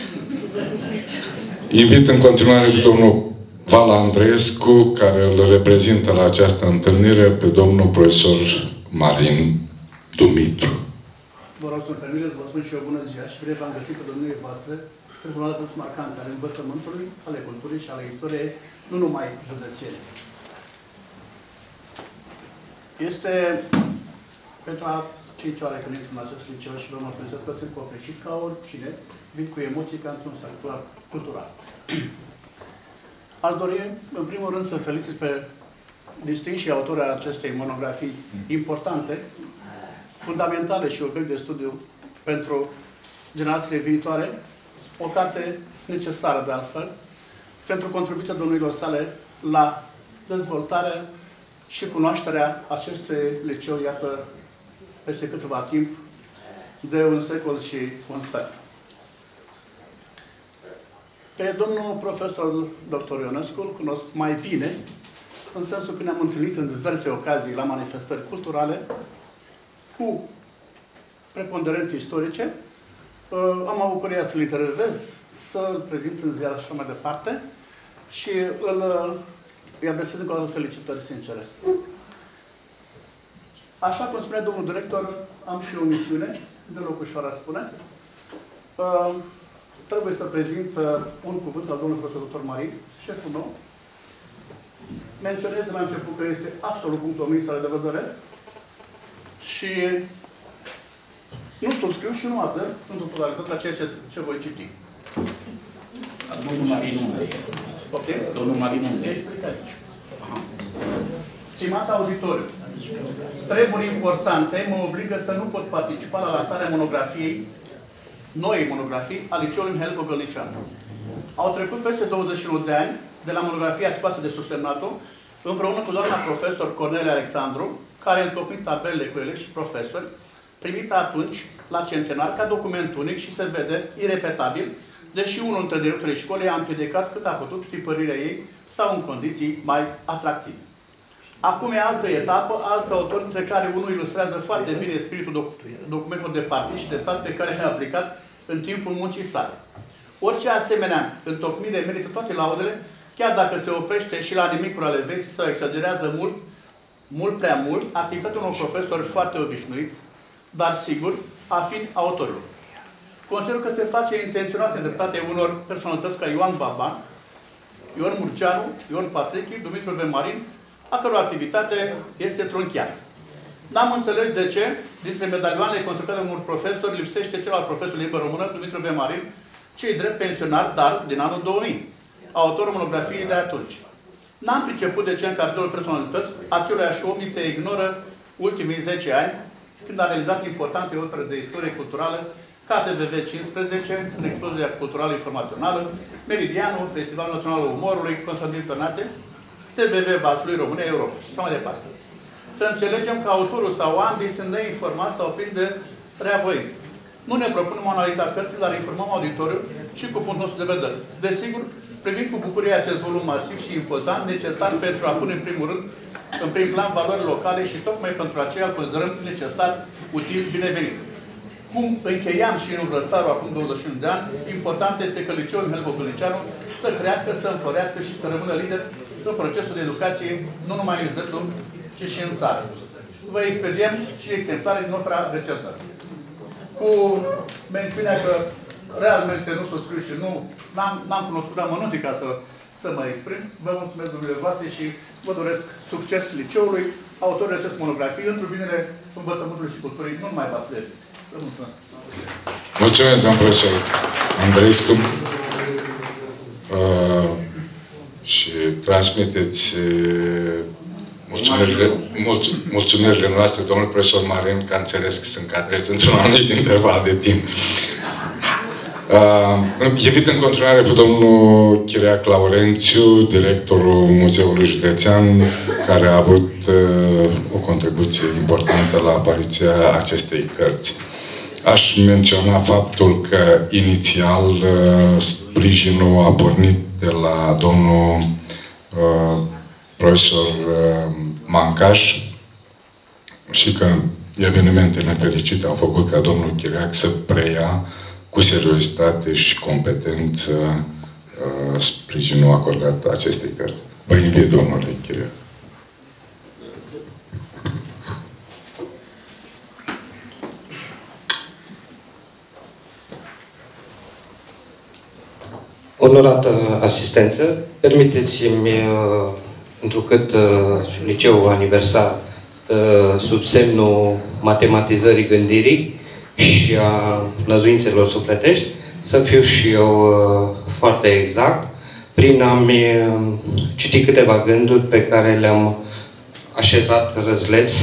Invit în continuare pe domnul Vala Andreescu, care îl reprezintă la această întâlnire, pe domnul profesor Marin Dumitru. Vă rog să-mi permiteți, vă spun și eu bună ziua și bine v-am găsit pe domnule voastre pentru dată marcante ale învățământului, ale culturii și ale istoriei, nu numai județene. Este pentru a 5 oare când intru în acest liceu și vă mărturisesc că sunt copleșit ca oricine, vin cu emoții ca într-un sector cultural. Aș dori, în primul rând, să felicit pe distinși autorii acestei monografii importante, fundamentale și obiect de studiu pentru generațiile viitoare, o carte necesară de altfel, pentru contribuția domnilor sale la dezvoltarea și cunoașterea acestui liceu, iată, peste câteva timp, de un secol și un sfert. Pe domnul profesor dr. Ionescu îl cunosc mai bine, în sensul că ne-am întâlnit în diverse ocazii la manifestări culturale, cu preponderente istorice. Am avut bucuria să-l intervievez, să-l prezint în ziar și așa mai departe și îi adresez încă o dată felicitări sincere. Așa cum spunea domnul director, am și o misiune, deloc ușoară a spune. Trebuie să prezint un cuvânt al domnului profesor dr. Marin, șeful meu. Menționez de la început că este absolut punctul meu sale de vedere și nu subscriu și nu ader în totalitate la ceea ce voi citi. Domnul Marin unde? Domnul Marin unde? Explic aici. Stimat auditoriu, treburi importante mă obligă să nu pot participa la lansarea monografiei, noii monografii, a liceului Mihail Pogălnicianu. Au trecut peste 21 de ani de la monografia scoasă de subsemnatul, împreună cu doamna profesor Cornelia Alexandru, care a întocmit tabelele cu ele și profesori, primită atunci, la centenar, ca document unic și se vede irepetabil, deși unul dintre directorii școlii a împiedicat cât a putut tipărirea ei sau în condiții mai atractive. Acum e altă etapă, alți autori, între care unul ilustrează foarte bine spiritul documentelor de partid și de stat pe care le-a aplicat în timpul muncii sale. Orice asemenea întocmire merită toate laudele, chiar dacă se oprește și la nimicuri ale vieții sau exagerează mult mult prea mult activitatea unor profesori foarte obișnuiți, dar sigur, afini autorilor. Consider că se face intenționat în dreptate unor personalități ca Ioan Baban, Ion Murceanu, Ion Patrichi, Dumitru Vemarin, a căror activitate este trunchiată. N-am înțeles de ce, dintre medalioanele consacrate unor profesori, lipsește cel al profesorului limba română, Dumitru Vemarin, cei drept pensionar, dar din anul 2000, autorul monografiei de atunci. N-am priceput de ce în capitolul personalități, aceluiași om se ignoră ultimii 10 ani, când a realizat importante opere de istorie culturală, KTVV 15, în expoziția culturală informațională, Meridianul, Festivalul Național al Umorului, Constantin Tănase, TVV Vaslui România, Europa și așa mai departe. Să înțelegem că autorul sau ambii sunt neinformați sau plini de reavoință. Nu ne propunem o analiză a cărții, dar informăm auditoriul și cu punctul nostru de vedere. Desigur, privim cu bucurie acest volum masiv și impozant, necesar pentru a pune în primul rând în prim plan valori locale și tocmai pentru aceea îl considerăm necesar, util, binevenit. Cum încheiam și în Răsarul acum 21 de ani, important este că liceul Mihai Gogălnicianu să crească, să înflorească și să rămână lider în procesul de educație, nu numai în județul, ci și în țară. Vă expediem și exemplare din opera recentă. Cu mențiunea că realmente nu s-o scriu și n-am cunoscut amănunte ca să mă exprim, vă mulțumesc dumneavoastră și vă doresc succes liceului, autorii acest monografie, într-o binele învățământului și culturii, nu numai Vaslui. Vă mulțumesc. Mulțumesc, domnul profesor Andreescu. Și transmiteți mulțumirile noastre, domnul profesor Marin, că a înțeles că se încadrează într-un anumit interval de timp. Invit în continuare pe domnul Chiriac Laurențiu, directorul Muzeului Județean, care a avut o contribuție importantă la apariția acestei cărți. Aș menționa faptul că inițial sprijinul a pornit de la domnul profesor Mancaș și că evenimente nefericite au făcut ca domnul Chiriac să preia cu seriozitate și competență sprijinul acordat acestei cărți. Vă invit, domnule Chiriac. Onorată asistență, permiteți-mi, întrucât liceul aniversar stă sub semnul matematizării gândirii și a năzuințelor sufletești, să fiu și eu foarte exact, prin a-mi citi câteva gânduri pe care le-am așezat răzleț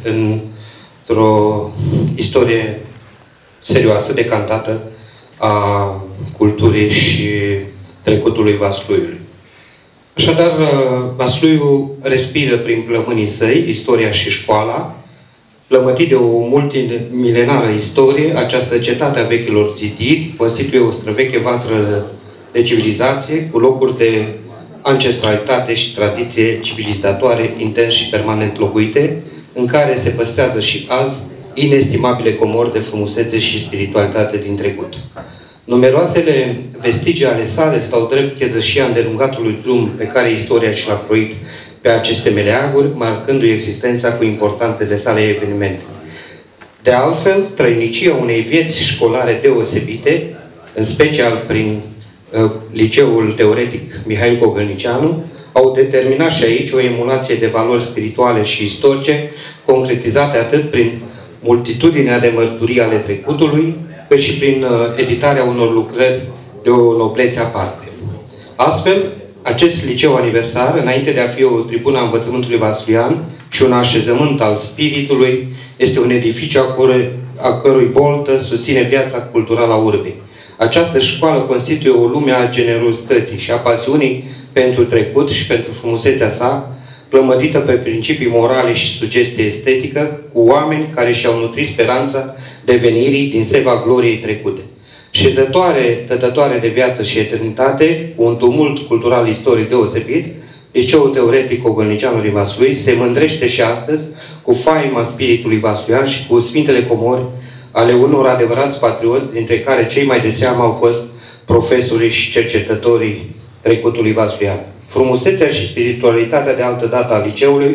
într-o istorie serioasă, decantată, a culturii și trecutului Vasluiului. Așadar, Vasluiul respiră prin plămânii săi istoria și școala. Plămătit de o multimilenară istorie, această cetate a vechilor zidiri constituie o străveche vatră de civilizație cu locuri de ancestralitate și tradiție civilizatoare intens și permanent locuite, în care se păstrează și azi inestimabile comori de frumusețe și spiritualitate din trecut. Numeroasele vestigii ale sale stau drept chezășia îndelungatului drum pe care istoria și l-a croit pe aceste meleaguri, marcându-i existența cu importantele sale evenimente. De altfel, trăinicia unei vieți școlare deosebite, în special prin liceul teoretic Mihai Gogălnicianu, au determinat și aici o emulație de valori spirituale și istorice, concretizate atât prin multitudinea de mărturii ale trecutului, cât și prin editarea unor lucrări de o noblețe aparte. Astfel, acest liceu aniversar, înainte de a fi o tribună a învățământului vasluian și un așezământ al spiritului, este un edificiu a cărui boltă susține viața culturală a urbei. Această școală constituie o lume a generozității și a pasiunii pentru trecut și pentru frumusețea sa, plămădită pe principii morale și sugestie estetică, cu oameni care și-au nutrit speranța devenirii din seva gloriei trecute. Șezătoare, dătătoare de viață și eternitate, cu un tumult cultural istoric deosebit, Liceul Teoretic Gogălnicianu din Vaslui se mândrește și astăzi cu faima spiritului vasluian și cu sfintele comori ale unor adevărați patrioți, dintre care cei mai de seamă au fost profesorii și cercetătorii trecutului vasluian. Frumusețea și spiritualitatea de altă dată a liceului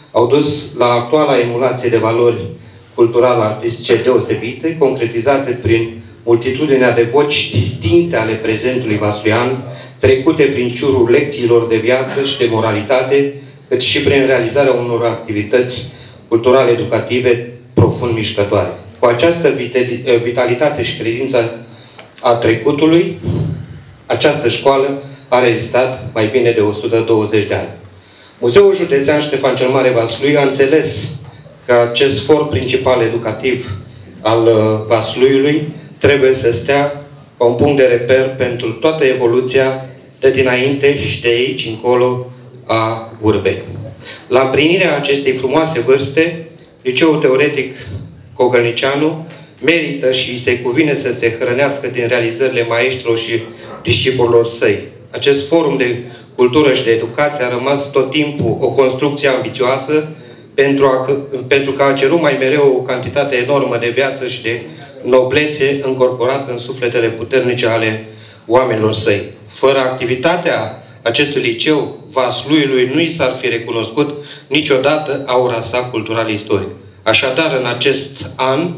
au dus la actuala emulație de valori cultural-artistice deosebite, concretizate prin multitudinea de voci distincte ale prezentului vasluian, trecute prin ciurul lecțiilor de viață și de moralitate, cât și prin realizarea unor activități culturale educative profund mișcătoare. Cu această vitalitate și credință a trecutului, această școală a rezistat mai bine de 120 de ani. Muzeul Județean Ștefan cel Mare Vaslui a înțeles că acest for principal educativ al Vasluiului trebuie să stea ca un punct de reper pentru toată evoluția de dinainte și de aici încolo a urbei. La împlinirea acestei frumoase vârste, Liceul Teoretic Cogălnicianu merită și îi se cuvine să se hrănească din realizările maestrilor și discipolilor săi. Acest forum de cultură și de educație a rămas tot timpul o construcție ambițioasă pentru că a cerut mai mereu o cantitate enormă de viață și de noblețe încorporată în sufletele puternice ale oamenilor săi. Fără activitatea acestui liceu, Vasluiului nu i s-ar fi recunoscut niciodată aura sa cultural-istoric. Așadar, în acest an,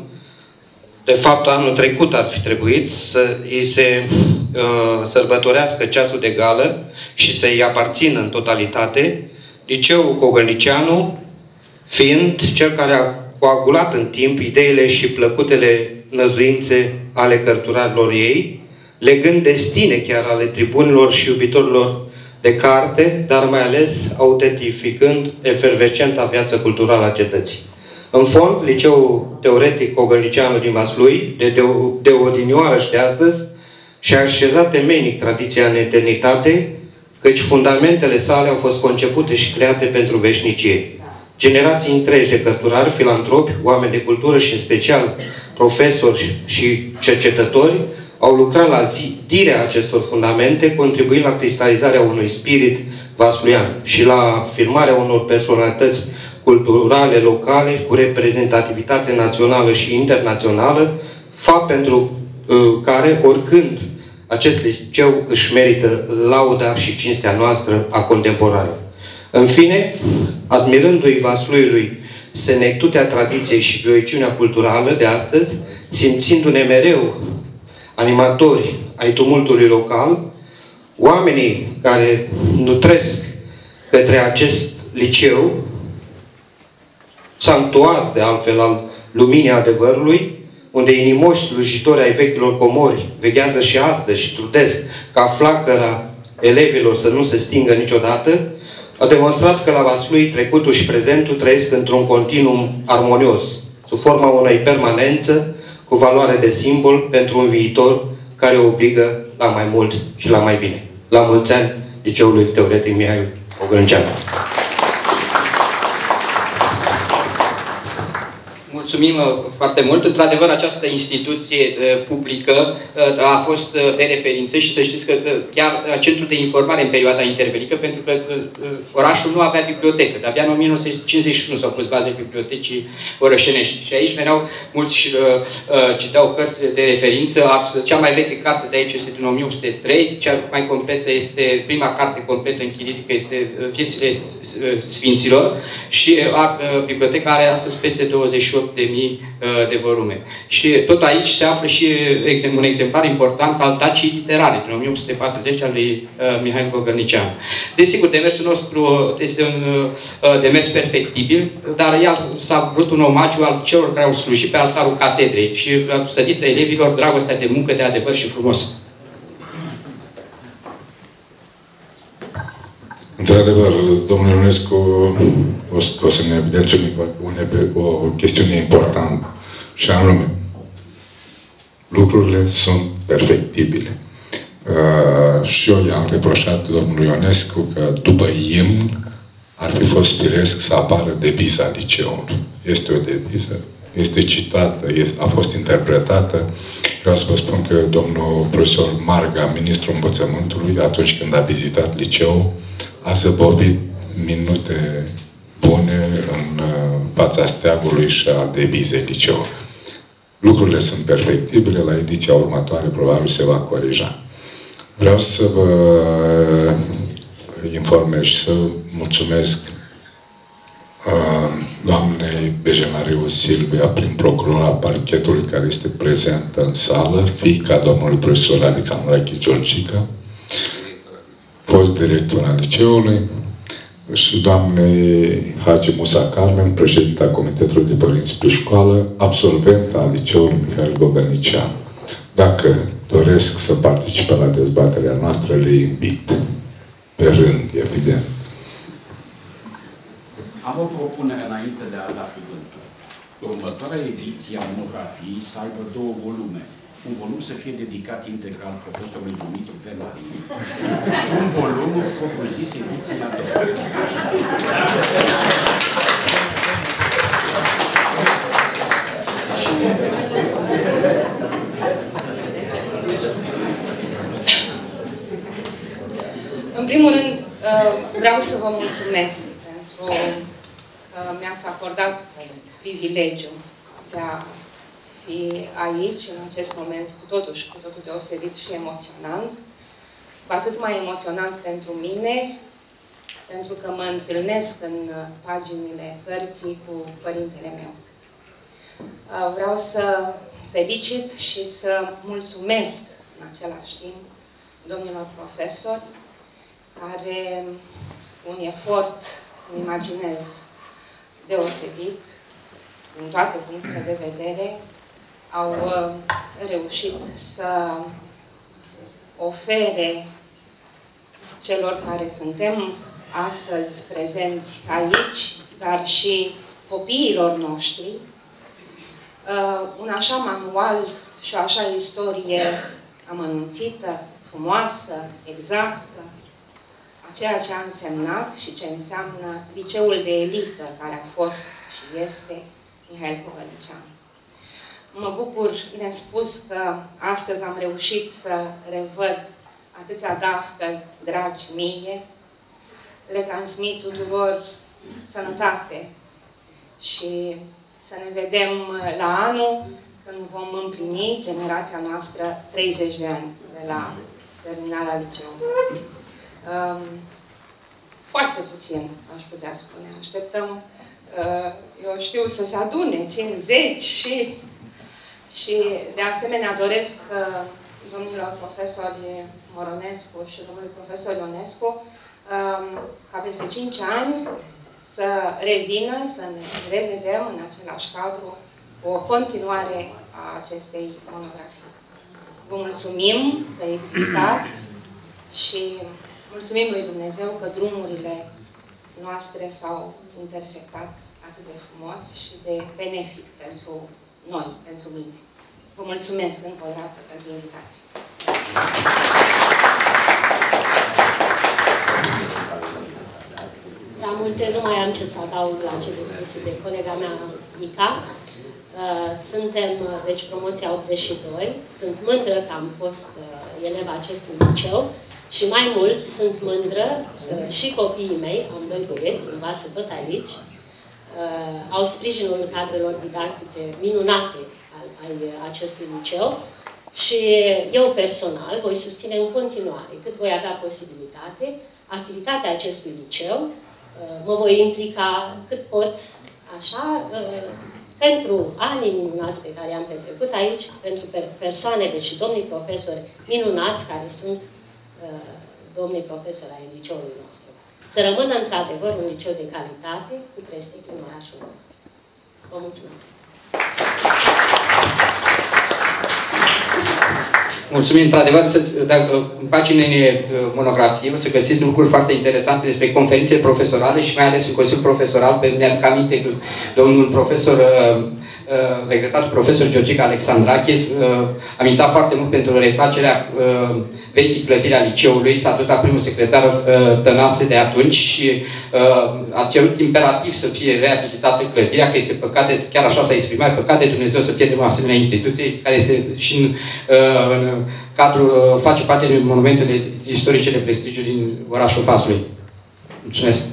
de fapt anul trecut ar fi trebuit să îi se sărbătorească ceasul de gală și să îi aparțină în totalitate, Liceul Cogălnicianu fiind cel care a coagulat în timp ideile și plăcutele năzuințe ale cărturarilor ei, legând destine chiar ale tribunilor și iubitorilor de carte, dar mai ales autentificând efervescenta viață culturală a cetății. În fond, Liceul Teoretic Cogălnicianu din Vaslui, de odinioară și de astăzi, și-a așezat temeinic tradiția în eternitate, căci fundamentele sale au fost concepute și create pentru veșnicie. Generații întregi de cărturari, filantropi, oameni de cultură și în special profesori și cercetători au lucrat la zidirea acestor fundamente, contribuind la cristalizarea unui spirit vasluian și la afirmarea unor personalități culturale locale cu reprezentativitate națională și internațională, fapt pentru care, oricând, acest liceu își merită lauda și cinstea noastră a contemporană. În fine, admirându-i Vasluiului senectutea tradiției și vioiciunea culturală de astăzi, simțindu-ne mereu animatori ai tumultului local, oamenii care nutresc către acest liceu, sanctuar de altfel al luminii adevărului, unde inimoși slujitori ai vechilor comori veghează și astăzi și trudesc ca flacăra elevilor să nu se stingă niciodată, a demonstrat că la Vaslui trecutul și prezentul trăiesc într-un continuum armonios, sub forma unei permanență cu valoare de simbol pentru un viitor care obligă la mai mult și la mai bine. La mulți ani, Liceului Teoretic Mihai Cogălnicianu. Mulțumim foarte mult. Într-adevăr, această instituție publică a fost de referință și să știți că chiar centru de informare în perioada interbelică, pentru că orașul nu avea bibliotecă. De-abia în 1951 s-au pus bazele bibliotecii orășenești. Și aici veneau mulți și citeau cărți de referință. Cea mai veche carte de aici este din 1803, cea mai completă este, prima carte completă închiridică este Viețile Sfinților și biblioteca are astăzi peste 28.000 de volume. Și tot aici se află și un exemplar important al Dacii literare, din 1840, al lui Mihai Cogălnicianu. Desigur, demersul nostru este un demers perfectibil, dar s-a vrut un omagiu al celor care au slujit pe altarul catedrei și a sădit elevilor dragostea de muncă, de adevăr și frumos. Într-adevăr, domnul Ionescu a scos în evidență o chestiune importantă, și anume, lucrurile sunt perfectibile. Și eu i-am reproșat domnului Ionescu că după imn ar fi fost firesc să apară deviza liceului. Este o deviză, este citată, a fost interpretată. Vreau să vă spun că domnul profesor Marga, ministrul învățământului, atunci când a vizitat liceul, a zăbovit minute bune în fața steagului și a devizei liceului. Lucrurile sunt perfectibile, la ediția următoare probabil se va corija. Vreau să vă informez și să mulțumesc Mariu Silvia, prin procurora parchetului care este prezentă în sală, fiica domnului profesor Alexandrache Georgica, fost director al liceului, și doamnei Hagi Musa Carmen, președinta Comitetului de Părinți pe școală, absolventă al liceului Mihail Gogănician. Dacă doresc să participe la dezbaterea noastră, le invit. Pe rând, evident. Am o propunere înainte de a da cuvântul. Următoarea ediție a monografiei să aibă 2 volume. Un volum să fie dedicat integral profesorului Dumitru Venarii și un volum propriu-zis ediția 2. În primul rând, vreau să vă mulțumesc pentru că mi-ați acordat privilegiul de a fi aici, în acest moment, cu totul deosebit și emoționant. Cu atât mai emoționant pentru mine, pentru că mă întâlnesc în paginile cărții cu părintele meu. Vreau să felicit și să mulțumesc în același timp domnilor profesori care, un efort, îmi imaginez, deosebit, în toate punctele de vedere, au reușit să ofere celor care suntem astăzi prezenți aici, dar și copiilor noștri, un așa manual și o așa istorie amănunțită, frumoasă, exactă, a ceea ce a însemnat și ce înseamnă liceul de elită care a fost și este Mihail Gogănician. Mă bucur nespus că astăzi am reușit să revăd atâția dascăli dragi mie. Le transmit tuturor sănătate și să ne vedem la anul când vom împlini generația noastră 30 de ani de la terminarea liceului. Foarte puțin, aș putea spune. Așteptăm, eu știu, să se adune 50 și de asemenea doresc domnilor profesori Moronescu și domnului profesor Ionescu ca peste 5 ani să revină, să ne revedem în același cadru cu o continuare a acestei monografii. Vă mulțumim că existați și mulțumim lui Dumnezeu că drumurile noastre s-au intersectat atât de frumos și de benefic pentru noi, pentru mine. Vă mulțumesc încă o dată pentru invitație. Prea multe, nu mai am ce să adaug la cele spuse de colega mea, Ica. Suntem, deci, promoția 82. Sunt mândră că am fost eleva acestui liceu și mai mult sunt mândră și copiii mei, am 2 băieți, învață tot aici, au sprijinul cadrelor didactice minunate ai acestui liceu și eu personal voi susține în continuare, cât voi avea posibilitate, activitatea acestui liceu, mă voi implica cât pot, așa, pentru anii minunați pe care i-am petrecut aici, pentru persoanele și domnii profesori minunați care sunt domnii profesori ai liceului nostru. Să rămână într-adevăr un liceu de calitate cu prestigiu în orașul nostru. Vă mulțumesc! Mulțumim, într-adevăr, în paginile monografiei o să găsiți lucruri foarte interesante despre conferințe profesorale și mai ales în Consiliul Profesoral, pe mi-aduc aminte domnul profesor, regretatul profesor Georgica Alexandrache, a militat foarte mult pentru refacerea vechii clădiri a liceului, s-a dus la primul secretar Tănase de atunci și a cerut imperativ să fie reabilitată clădirea, că este păcate, chiar așa s-a exprimat, păcate Dumnezeu să pierdem o asemenea instituție, care este și în cadrul, face parte din monumentele istorice de prestigiu din orașul Vaslui. Mulțumesc!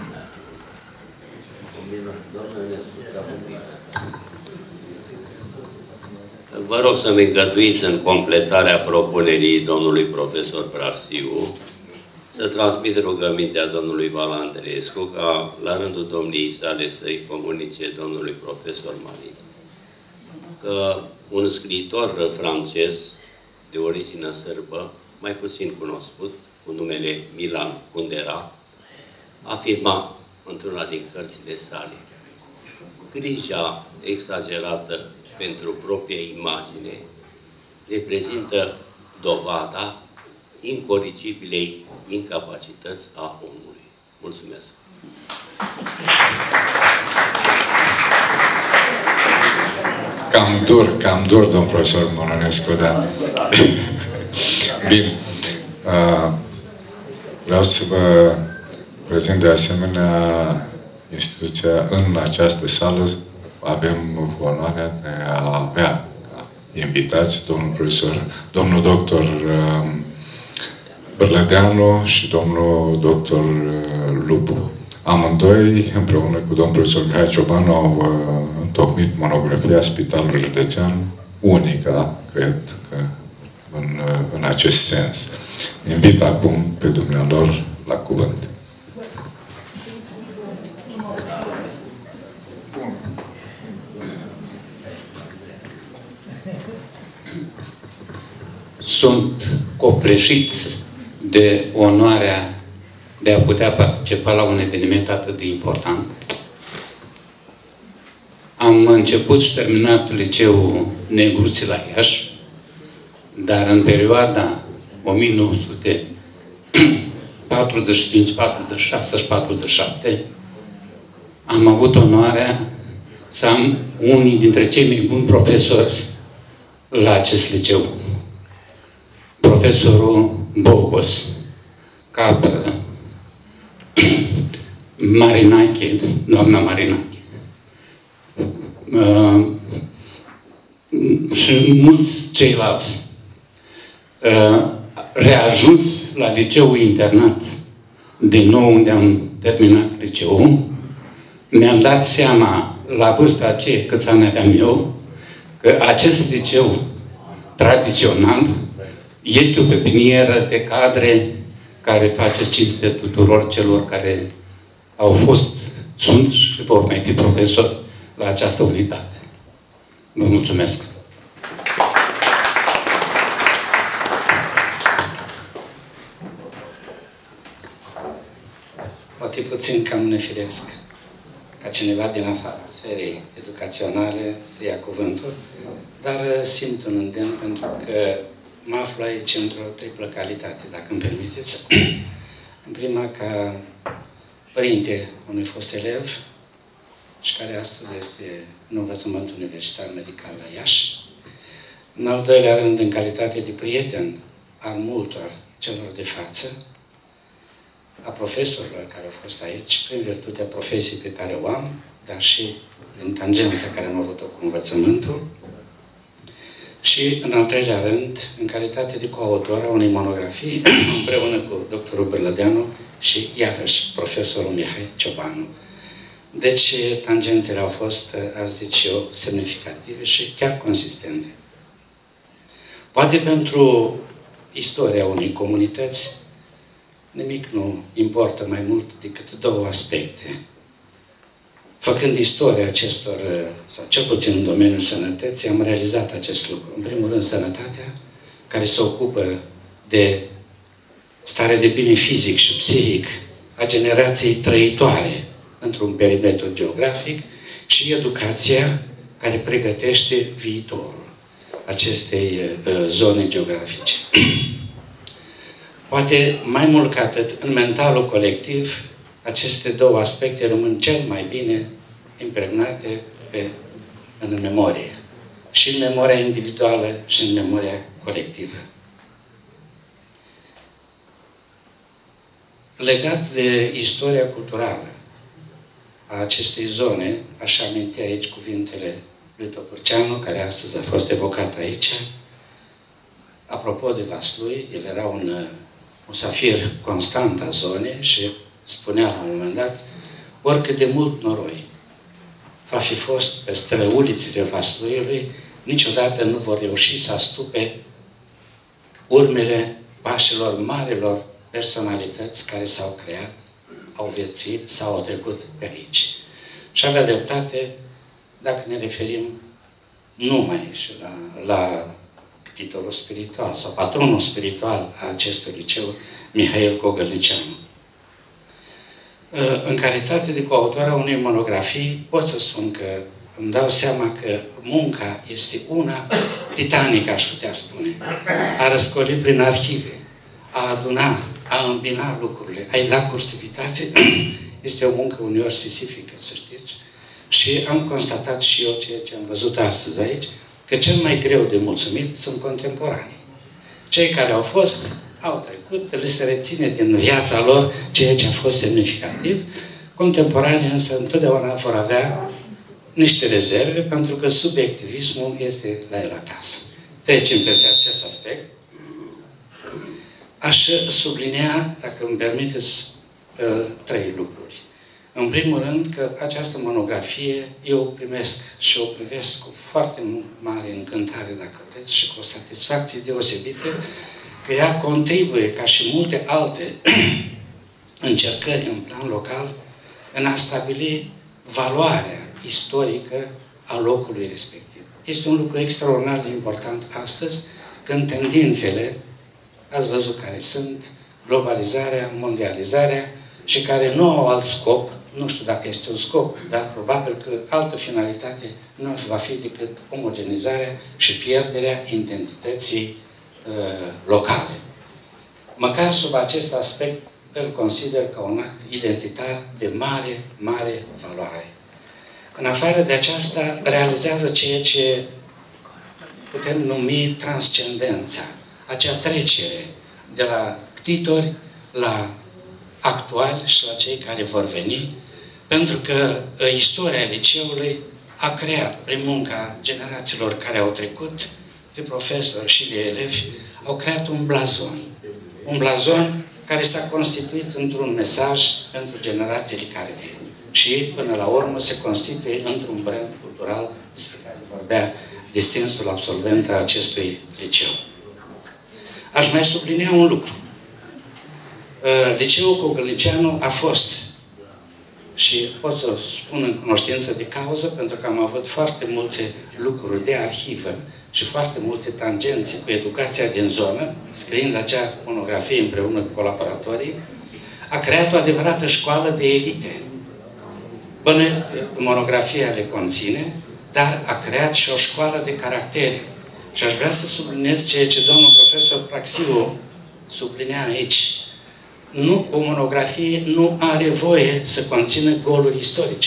Vă rog să-mi îngăduiți în completarea propunerii domnului profesor Brastiu să transmit rugămintea domnului Val Andreescu ca la rândul domniei sale să-i comunice domnului profesor Marin că un scriitor francez de origine sârbă, mai puțin cunoscut, cu numele Milan Kundera, afirma într-una din cărțile sale: grija exagerată pentru propria imagine reprezintă dovada incorrigibilei incapacități a omului. Mulțumesc! Cam dur, domn profesor Morănescu, da. Bine. Vreau să vă prezint de asemenea instituția în această sală. Avem onoarea de a avea invitați domnul profesor, domnul doctor Bârlădeanu și domnul doctor Lupu. Amândoi, împreună cu domnul profesor Mihai Ciobanu, au întocmit monografia Spitalul Județean, unica, cred că, în acest sens. Invit acum pe dumnealor la cuvânt. Sunt copleșit de onoarea de a putea participa la un eveniment atât de important. Am început și terminat liceul Negruții la Iași, dar în perioada 1945, 46 și 47 am avut onoarea să am unii dintre cei mai buni profesori la acest liceu. Profesorul Bogos, Capră, Marinache, doamna Marinache, și mulți ceilalți. Reajuns la liceul internat, din nou unde am terminat liceul, mi-am dat seama, la vârsta aceea, câți ani aveam eu, că acest liceu tradițional este o pepinieră de cadre care face cinste tuturor celor care au fost, sunt și vor mai fi profesori la această unitate. Vă mulțumesc! Poate puțin cam nefiresc ca cineva din afara sferei educaționale să ia cuvântul, dar simt un îndemn pentru că mă aflu aici într-o triplă calitate, dacă îmi permiteți. În prima, ca părinte unui fost elev și care astăzi este în învățământul universitar medical la Iași. În al doilea rând, în calitate de prieten al multor celor de față, a profesorilor care au fost aici, prin virtutea profesiei pe care o am, dar și în tangența care am avut-o cu învățământul. Și, în al treilea rând, în calitate de coautor a unei monografii, împreună cu doctorul Bârlădeanu și, iarăși, profesorul Mihai Ciobanu. Deci, tangențele au fost, aș zice eu, semnificative și chiar consistente. Poate pentru istoria unei comunități, nimic nu importă mai mult decât două aspecte. Făcând istoria acestor, sau cel puțin în domeniul sănătății, am realizat acest lucru. În primul rând, sănătatea, care se ocupă de stare de bine fizic și psihic a generației trăitoare într-un perimetru geografic, și educația, care pregătește viitorul acestei zone geografice. Poate mai mult ca atât, în mentalul colectiv, aceste două aspecte rămân cel mai bine impregnate în memorie. Și în memoria individuală și în memoria colectivă. Legat de istoria culturală a acestei zone, aș aminti aici cuvintele lui Topârceanu, care astăzi a fost evocat aici. Apropo de Vaslui, el era un musafir constant a zonei și spunea la un moment dat: oricât de mult noroi va fi fost pe străulițile Vasluiului, niciodată nu vor reuși să astupe urmele pașilor marilor personalități care s-au creat, au viețuit sau au trecut pe aici. Și avea dreptate dacă ne referim numai și la titlul spiritual sau patronul spiritual a acestui liceu, Mihail Gogălnicianu. În calitate de coautor a unei monografii, pot să spun că îmi dau seama că munca este una titanică, aș putea spune. A răscoli prin arhive, a aduna, a îmbina lucrurile, a-i da cursivitate, este o muncă uneori sisifică, să știți. Și am constatat și eu ceea ce am văzut astăzi aici, că cel mai greu de mulțumit sunt contemporanii. Cei care au fost, au trecut, le se reține din viața lor ceea ce a fost semnificativ. Contemporanii însă întotdeauna vor avea niște rezerve, pentru că subiectivismul este la el acasă. Trecem peste acest aspect. Aș sublinea, dacă îmi permiteți, 3 lucruri. În primul rând că această monografie eu primesc și o privesc cu foarte mare încântare, dacă vreți, și cu o satisfacție deosebită, că ea contribuie, ca și multe alte încercări în plan local, în a stabili valoarea istorică a locului respectiv. Este un lucru extraordinar de important astăzi, când tendințele, ați văzut care sunt, globalizarea, mondializarea, și care nu au alt scop, nu știu dacă este un scop, dar probabil că altă finalitate nu va fi decât omogenizarea și pierderea identității locale. Măcar sub acest aspect îl consider ca un act identitar de mare, mare valoare. În afară de aceasta, realizează ceea ce putem numi transcendența, acea trecere de la ctitori la actuali și la cei care vor veni, pentru că istoria liceului a creat, prin munca generațiilor care au trecut, de profesori și de elevi, au creat un blazon. Un blazon care s-a constituit într-un mesaj pentru generațiile care vin. Și, până la urmă, se constituie într-un brand cultural despre care vorbea distinsul absolvent a acestui liceu. Aș mai sublinia un lucru. Liceul Gogălnicianu a fost, și pot să spun în cunoștință de cauză, pentru că am avut foarte multe lucruri de arhivă și foarte multe tangențe cu educația din zonă, scriind acea monografie împreună cu colaboratorii, a creat o adevărată școală de elite. Bănuiesc că monografia le conține, dar a creat și o școală de caractere. Și aș vrea să subliniez ceea ce domnul profesor Praxiu sublinea aici. Nu, o monografie nu are voie să conțină goluri istorice.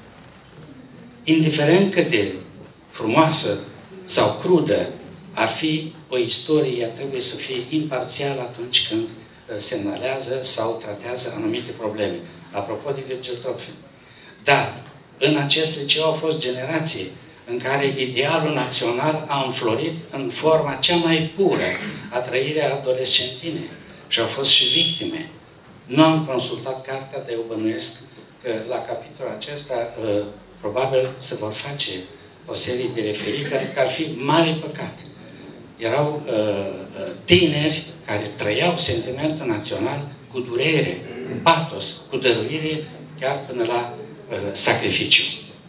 Indiferent cât de frumoasă sau crudă ar fi o istorie, ea trebuie să fie imparțială atunci când semnalează sau tratează anumite probleme. Apropo de Virgil Tropfen. Dar în acest liceu au fost generații în care idealul național a înflorit în forma cea mai pură a trăirii adolescentine. Și au fost și victime. Nu am consultat cartea, dar eu bănuiesc că la capitolul acesta probabil se vor face o serie de referiri, pentru că ar fi mare păcat. Erau tineri care trăiau sentimentul național cu durere, cu patos, cu dăruire, chiar până la sacrificiu.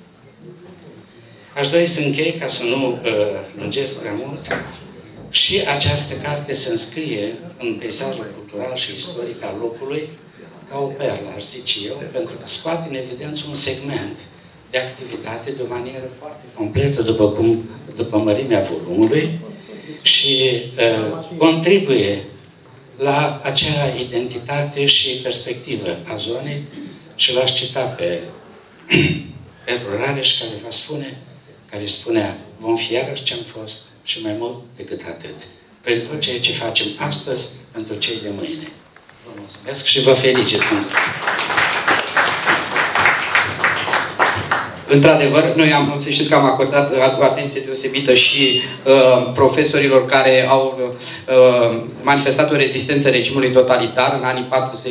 Aș dori să închei, ca să nu lungesc prea mult, și această carte se înscrie în peisajul cultural și istoric al locului ca o perlă, aș zice eu, pentru că scoate în evidență un segment de activitate de o manieră foarte completă, după mărimea volumului, și contribuie la acea identitate și perspectivă a zonei. Și l-aș cita pe Petru Rareș, care spunea: vom fi iarăși ce-am fost și mai mult decât atât, prin tot ceea ce facem astăzi pentru cei de mâine. Vă mulțumesc și vă felicit pentru Într-adevăr, noi să știți că am acordat o atenție deosebită și profesorilor care au manifestat o rezistență regimului totalitar în anii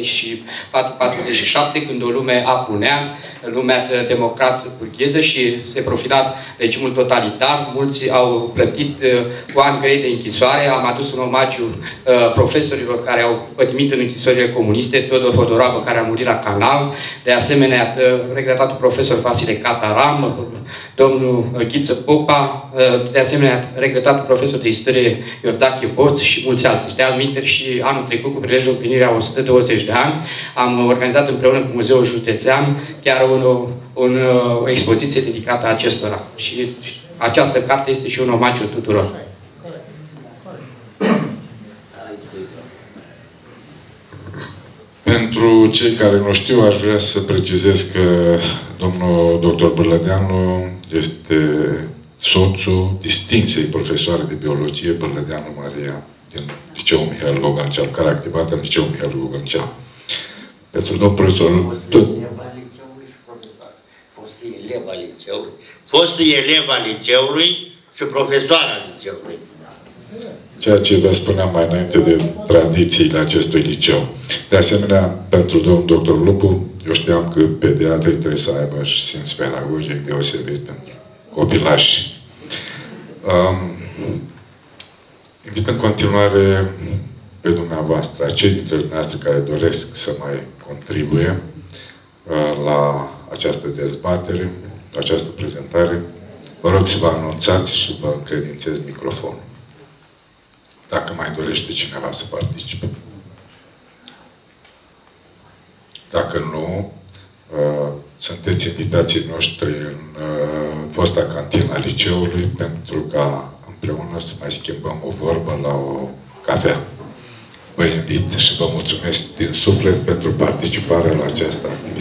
44-47, când o lume apunea, lumea democrat-burgheză și se profila regimul totalitar. Mulți au plătit cu ani grei de închisoare. Am adus un omagiu profesorilor care au pătimit în închisorile comuniste, Teodor Hodorabă, care a murit la Canal, de asemenea regretatul profesor Vasile Cataram, domnul Ghiță Popa, de asemenea regretatul profesor de istorie Iordache Boț și mulți alții. De altminteri, și anul trecut, cu prilejul împlinirii a 120 de ani, am organizat împreună cu Muzeul Județean chiar o expoziție dedicată acestora. Și această carte este și un omagiu tuturor. Pentru cei care nu știu, aș vrea să precizez că domnul dr. Bârlădeanu este soțul distinsei profesoare de biologie Bârlădeanu Maria din Liceul Mihail Gogăncea, care a activat în Liceul Mihail Gogăncea. Pentru domnul profesor... Fost elev al liceului și profesor al liceului. Ceea ce vă spuneam mai înainte de tradițiile acestui liceu. De asemenea, pentru domnul dr. Lupu, eu știam că pediatrii trebuie să aibă și simț pedagogic deosebit pentru copilași. Invit în continuare pe dumneavoastră, cei dintre dumneavoastră care doresc să mai contribuie la această dezbatere, la această prezentare, vă rog să vă anunțați și vă încredințez microfonul. Dacă mai dorește cineva să participe. Dacă nu, sunteți invitații noștri în fosta cantina liceului pentru ca împreună să mai schimbăm o vorbă la o cafea. Vă invit și vă mulțumesc din suflet pentru participarea la această activitate.